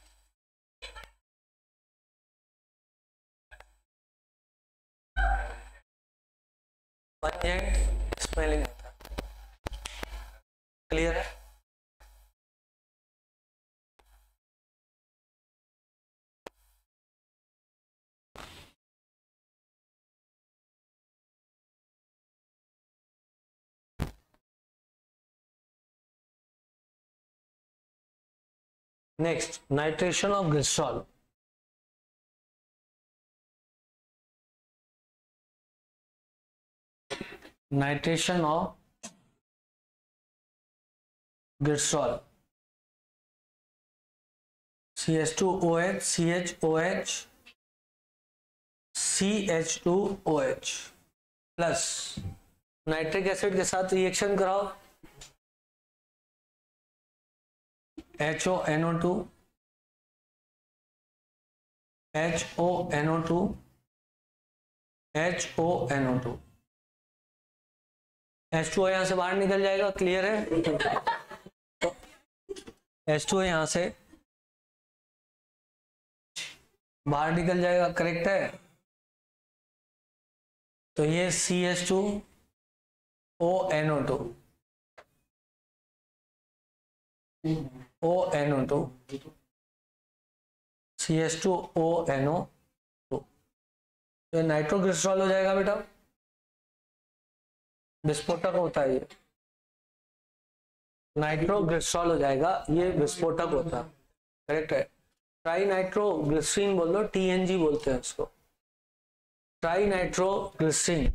Speaker 1: है, पंजेंट स्मेलिंग होता है। क्लियर है? Next, nitration of glycerol. Nitration of glycerol. C H two O H, C H O H, C H two O H plus nitric acid के साथ reaction कराओ, H O N O two, H O N O two, H O N O two, H two O यहां से बाहर निकल जाएगा। Clear है? तो H टू O यहां से बाहर निकल जाएगा, करेक्ट है? तो ये C H two O N O two, O N O two, C H two O N O two, तो नाइट्रोग्लिसरॉल हो जाएगा बेटा, विस्फोटक होता है ये, नाइट्रोग्लिसरॉल हो जाएगा, ये विस्फोटक होता है, करेक्ट है। ट्राई नाइट्रोग्लिसरीन बोल दो, टीएनजी बोलते हैं इसको, ट्राई नाइट्रोग्लिसरीन,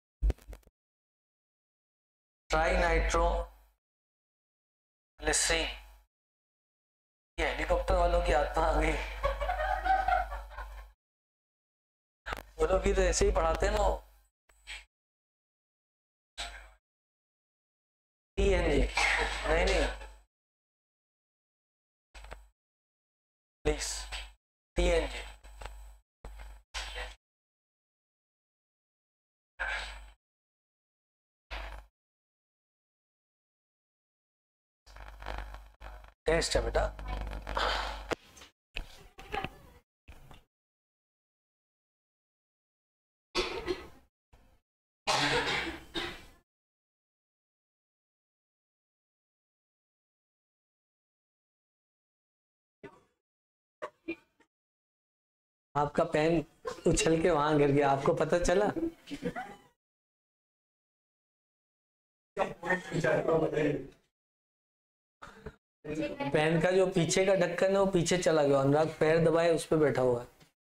Speaker 1: ट्राई नाइट्रोग्लिसरीन। ये हेलीकॉप्टर वालों की आत्मा आ गई, वो लोग भी तो ऐसे ही पढ़ाते हैं ना, टीएनजी नहीं नहीं प्लीज, टीएनजी। टेस्ट है बेटा, आपका पेन उछल के वहां गिर गया, आपको पता चला? पेन का जो पीछे का ढक्कन है वो पीछे चला गया, अनुराग पैर दबाए उस पर बैठा हुआ है।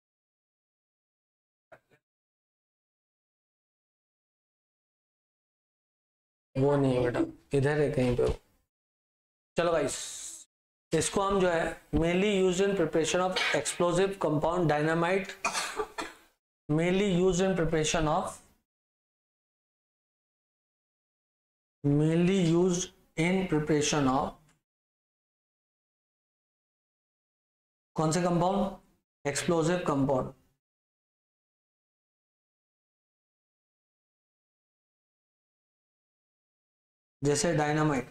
Speaker 1: वो नहीं है बेटा, इधर है कहीं पे वो। चलो गाइस, इसको हम जो है mainly use in preparation of explosive compound dynamite, mainly use in preparation of mainly use in preparation of कौन से कंपाउंड? Explosive compound. जैसे डायनामाइट।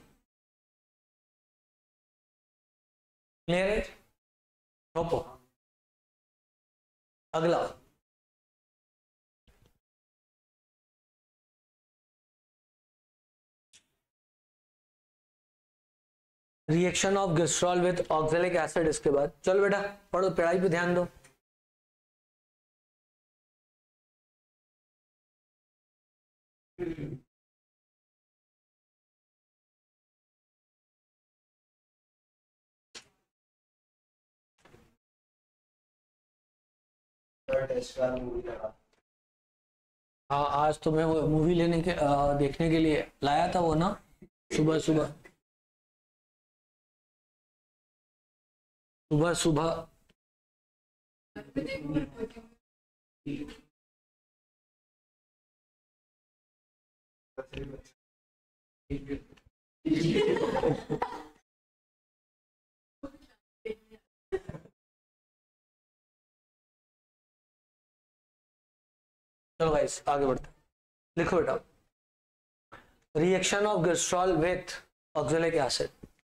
Speaker 1: क्लियर है? थोपो। अगला reaction of glycerol with oxalic acid. इसके बाद चलो बेटा पढ़ो, पढ़ाई पे ध्यान दो। हाँ, आज तो मैं वो मूवी लेने के आ, देखने के लिए लाया था वो ना, सुबह सुबह सुबह सुबह चलो गाइस आगे बढ़ते हैं। लिखो बेटा, reaction of glycerol with oxalic acid.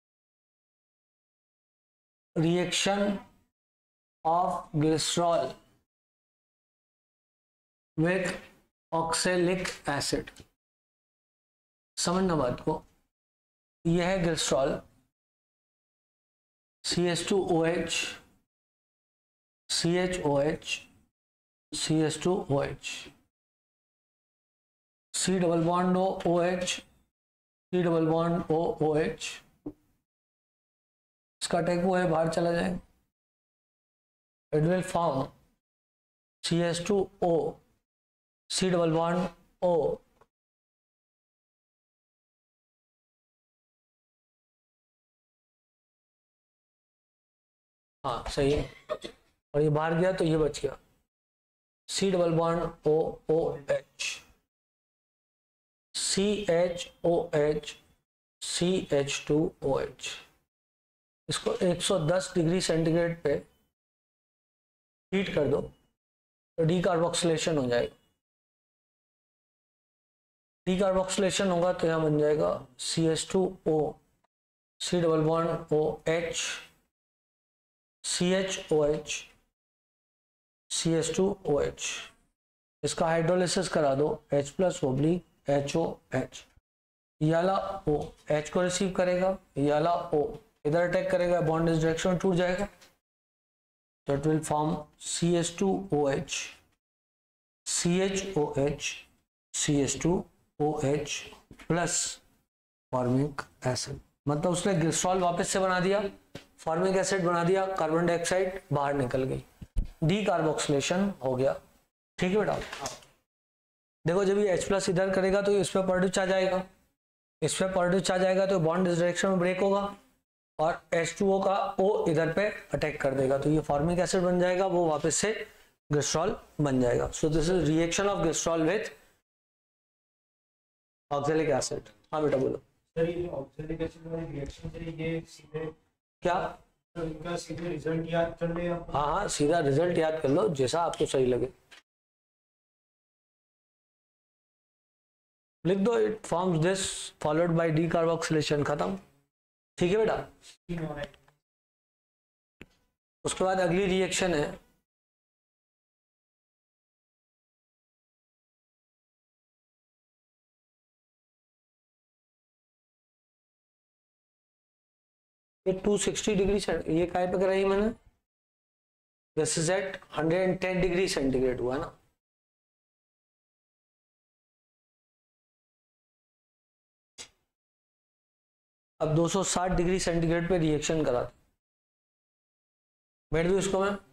Speaker 1: Reaction of glycerol with oxalic acid. समझना बात को, यह है glycerol, C H two O H, C H O H, C H two O H, C double bond O O H, C double bond O O H, इसका टेक वो है बाहर चला जाए, it will form C H two O, C double bond O, हाँ सही है, और ये बाहर गया तो ये बच गया, C double bond O O H, C H O H, C H two O H. इसको एक सौ दस डिग्री सेंटीग्रेड पे हीट कर दो तो डीकार्बोक्सिलेशन हो जाएगा। डीकार्बोक्सिलेशन होगा तो यहाँ बन जाएगा C H two O, C double bond O H, C H O H, C H two O H. इसका हाइड्रोलिसिस करा दो, H plus oblique H O H, ये वाला O H को रिसीव करेगा, ये वाला O इधर अटैक करेगा, बॉन्ड इस डायरेक्शन में टूट जाएगा, तो it will form C H two O H, C H O H, C H two O H plus formic acid. मतलब उसने ग्लिसरॉल वापस से बना दिया, फॉर्मिक एसिड बना दिया, कार्बन डाइऑक्साइड बाहर निकल गई, डी कार्बोक्सिलेशन हो गया। ठीक है बेटा, देखो जब ये H प्लस इधर करेगा तो इस पर पॉजिटिव चार्ज आएगा, इस पर पॉजिटिव चार्ज आएगा तो बॉन्ड इस डायरेक्शन में ब्रेक होगा और एच टू ओ का O इधर पे अटैक कर देगा, तो ये फॉर्मिक एसिड बन जाएगा, वो वापस से ग्लिसरॉल बन जाएगा। So this is reaction of glycerol with oxalic acid. हाँ बेटा बोलो।
Speaker 2: सर ये जो ऑक्सैलिक एसिड वाली रिएक्शन है ये सीधे
Speaker 1: क्या?
Speaker 2: तो इनका सीधे रिजल्ट याद कर ले आप।
Speaker 1: हाँ हाँ सीधा रिजल्ट याद कर लो जैसा आपको सही लगे, लिख दो it forms this followed by decarboxylation, खत्म। ठीक है बेटा, उसके बाद अगली रिएक्शन है ये टू सिक्सटी डिग्री से, ये काय पे कराई मैंने, this is at hundred and ten degree centigrade हुआ ना। अब दो सौ साठ डिग्री सेंटीग्रेड पे रिएक्शन करा, बैठ दो इसको मैं।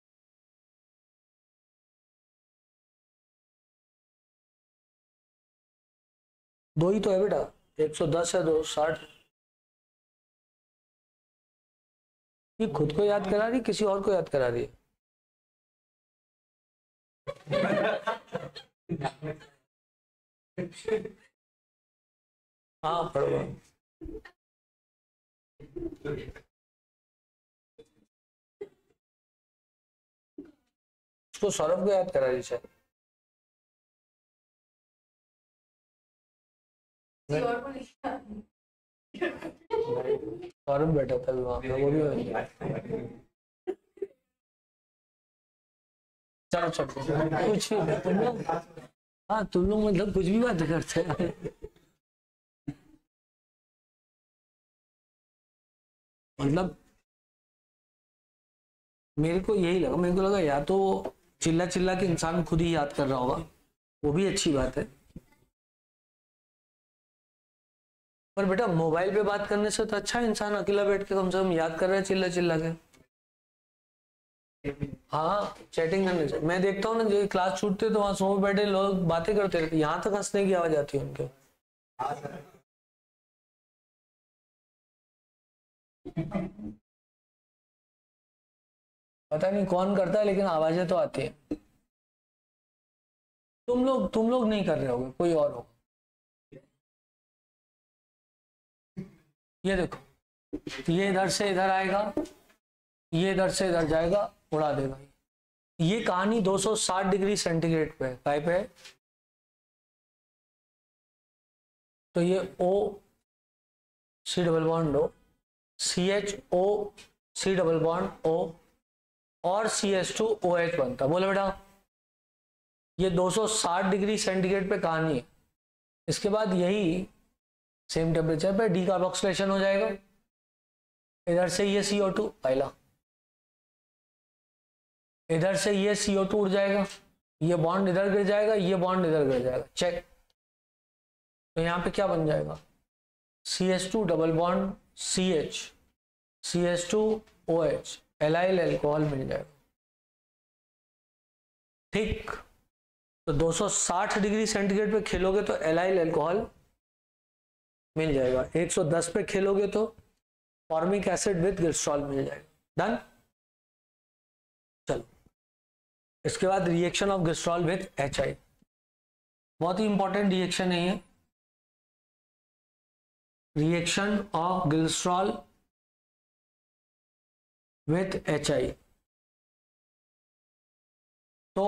Speaker 1: दो ही तो है बेटा, एक सौ दस है, दो सौ साठ। ये खुद को याद करा रही, किसी और को याद करा रही है? हाँ पढ़ो। उसको सौरभ को याद करा रही शायद।
Speaker 3: और को लिखा
Speaker 1: सौरभ बैठा था वहां पे, वो भी चलो चलो कुछ भी तुम लोग, हाँ तुम लोग मतलब कुछ भी बात करते हैं। मतलब मेरे को यही लगा, मेरे को लगा या तो चिल्ला चिल्ला के इंसान खुद ही याद कर रहा होगा, वो भी अच्छी बात है, पर बेटा मोबाइल पे बात करने से तो अच्छा इंसान अकेला बैठ के कम से कम याद कर रहा है चिल्ला चिल्ला के। हाँ चैटिंग करने से मैं देखता हूँ ना, जो क्लास छूटते तो वहां सो बैठे लोग बातें करते रहते, यहाँ तक हंसने की आवाज आती है उनके। पता नहीं कौन करता है लेकिन आवाजें तो आती है। तुम लोग तुम लोग नहीं कर रहे होगे, कोई और होगा। ये देखो, ये इधर से इधर आएगा, ये इधर से इधर जाएगा, उड़ा देगा। ये कहानी दो सौ साठ डिग्री सेंटीग्रेड पे है, काय पे है? तो ये O C double bond O, C H O C double bond O और C H two O H बनता। बोले बेटा ये दो सौ साठ डिग्री सेंटीग्रेड पे कहानी है। इसके बाद यही सेम टेम्परेचर पे डी कार्बोक्सिलेशन हो जाएगा, इधर से ये सी ओ टू पहला, इधर से ये सी ओ टू उड़ जाएगा, ये बॉन्ड इधर गिर जाएगा, ये बॉन्ड इधर गिर जाएगा, चेक। तो यहाँ पे क्या बन जाएगा, C H two double bond C H, C H two O H, allyl alcohol मिल जाएगा। ठीक, तो दो सौ साठ डिग्री सेंटीग्रेड पे खेलोगे तो एलाइल एल्कोहल मिल जाएगा, एक सौ दस पे खेलोगे तो फॉर्मिक एसिड विद ग्लिसरॉल मिल जाएगा। डन। चलो इसके बाद reaction of glycerol with H I, बहुत ही इंपॉर्टेंट रिएक्शन है ये, reaction of glycerol with H I. तो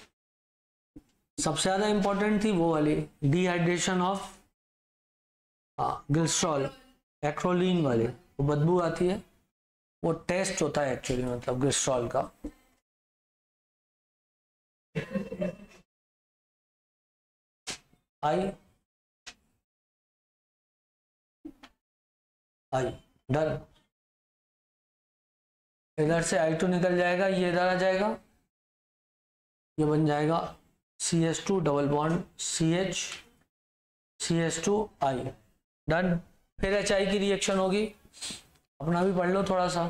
Speaker 1: सबसे ज्यादा इंपॉर्टेंट थी वो वाली डिहाइड्रेशन ऑफ ग्लिसरॉल, एक्रोलीन वाली, वो बदबू आती है, वो टेस्ट होता है एक्चुअली, मतलब ग्लिसरॉल का। I I done. इधर से आई टू निकल जाएगा, ये इधर आ जाएगा, ये बन जाएगा C H two double bond C H C H two I done. फिर एच आई की रिएक्शन होगी, अपना भी पढ़ लो थोड़ा सा।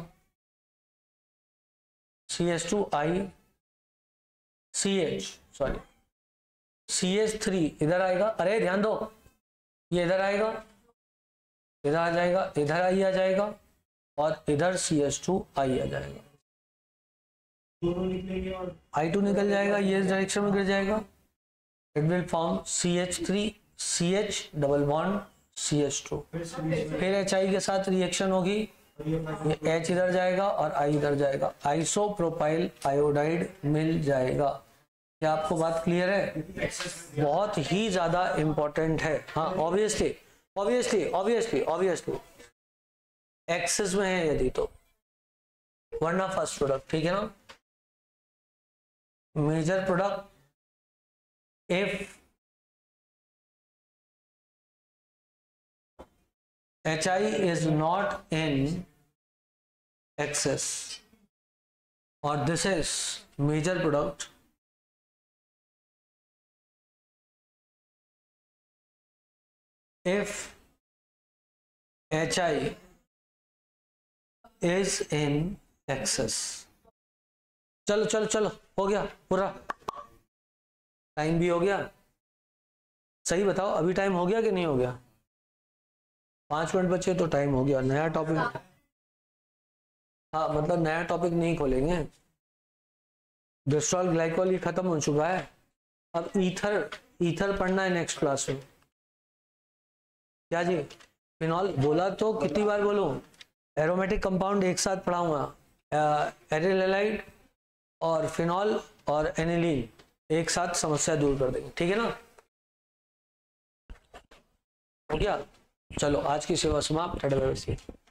Speaker 1: C H two I C H sorry C H three इधर आएगा, अरे ध्यान दो, ये इधर आएगा, इधर आ जाएगा, इधर आई आ जाएगा और इधर सी एच टू आई आ जाएगा,
Speaker 2: दोनों निकलेंगे और
Speaker 1: आई टू निकल जाएगा, ये इस डायरेक्शन में गिर जाएगा। It will form C H three C H double bond C H two.
Speaker 2: फिर से बीच में
Speaker 1: फिर एच आई के साथ रिएक्शन होगी, ये एच इधर जाएगा और आई इधर जाएगा, आइसोप्रोपाइल आयोडाइड मिल जाएगा। क्या आपको बात क्लियर है? बहुत ही ज्यादा इंपॉर्टेंट है। हाँ obviously obviously obviously obviously excess में है यदि तो, वरना फर्स्ट प्रोडक्ट, ठीक है ना। Major product if H I is not in excess or this is major product if H I is in excess। चलो चलो चलो हो गया पूरा, टाइम भी हो गया। सही बताओ अभी टाइम हो गया कि नहीं हो गया? पांच मिनट बचे तो टाइम हो गया। नया टॉपिक, हाँ मतलब नया टॉपिक नहीं खोलेंगे। डिस्ट्रॉल ग्लाइकोल ये खत्म हो चुका है, अब ईथर ईथर पढ़ना है नेक्स्ट क्लास में। क्या जी? फिनॉल बोला तो कितनी बार बोलूं? एरोमेटिक कंपाउंड एक साथ पढ़ाऊंगा, एरिल हैलाइड और फिनॉल और एनिलीन एक साथ समस्या दूर कर देंगे, ठीक है ना। हो गया, चलो आज की सेवा समाप्त।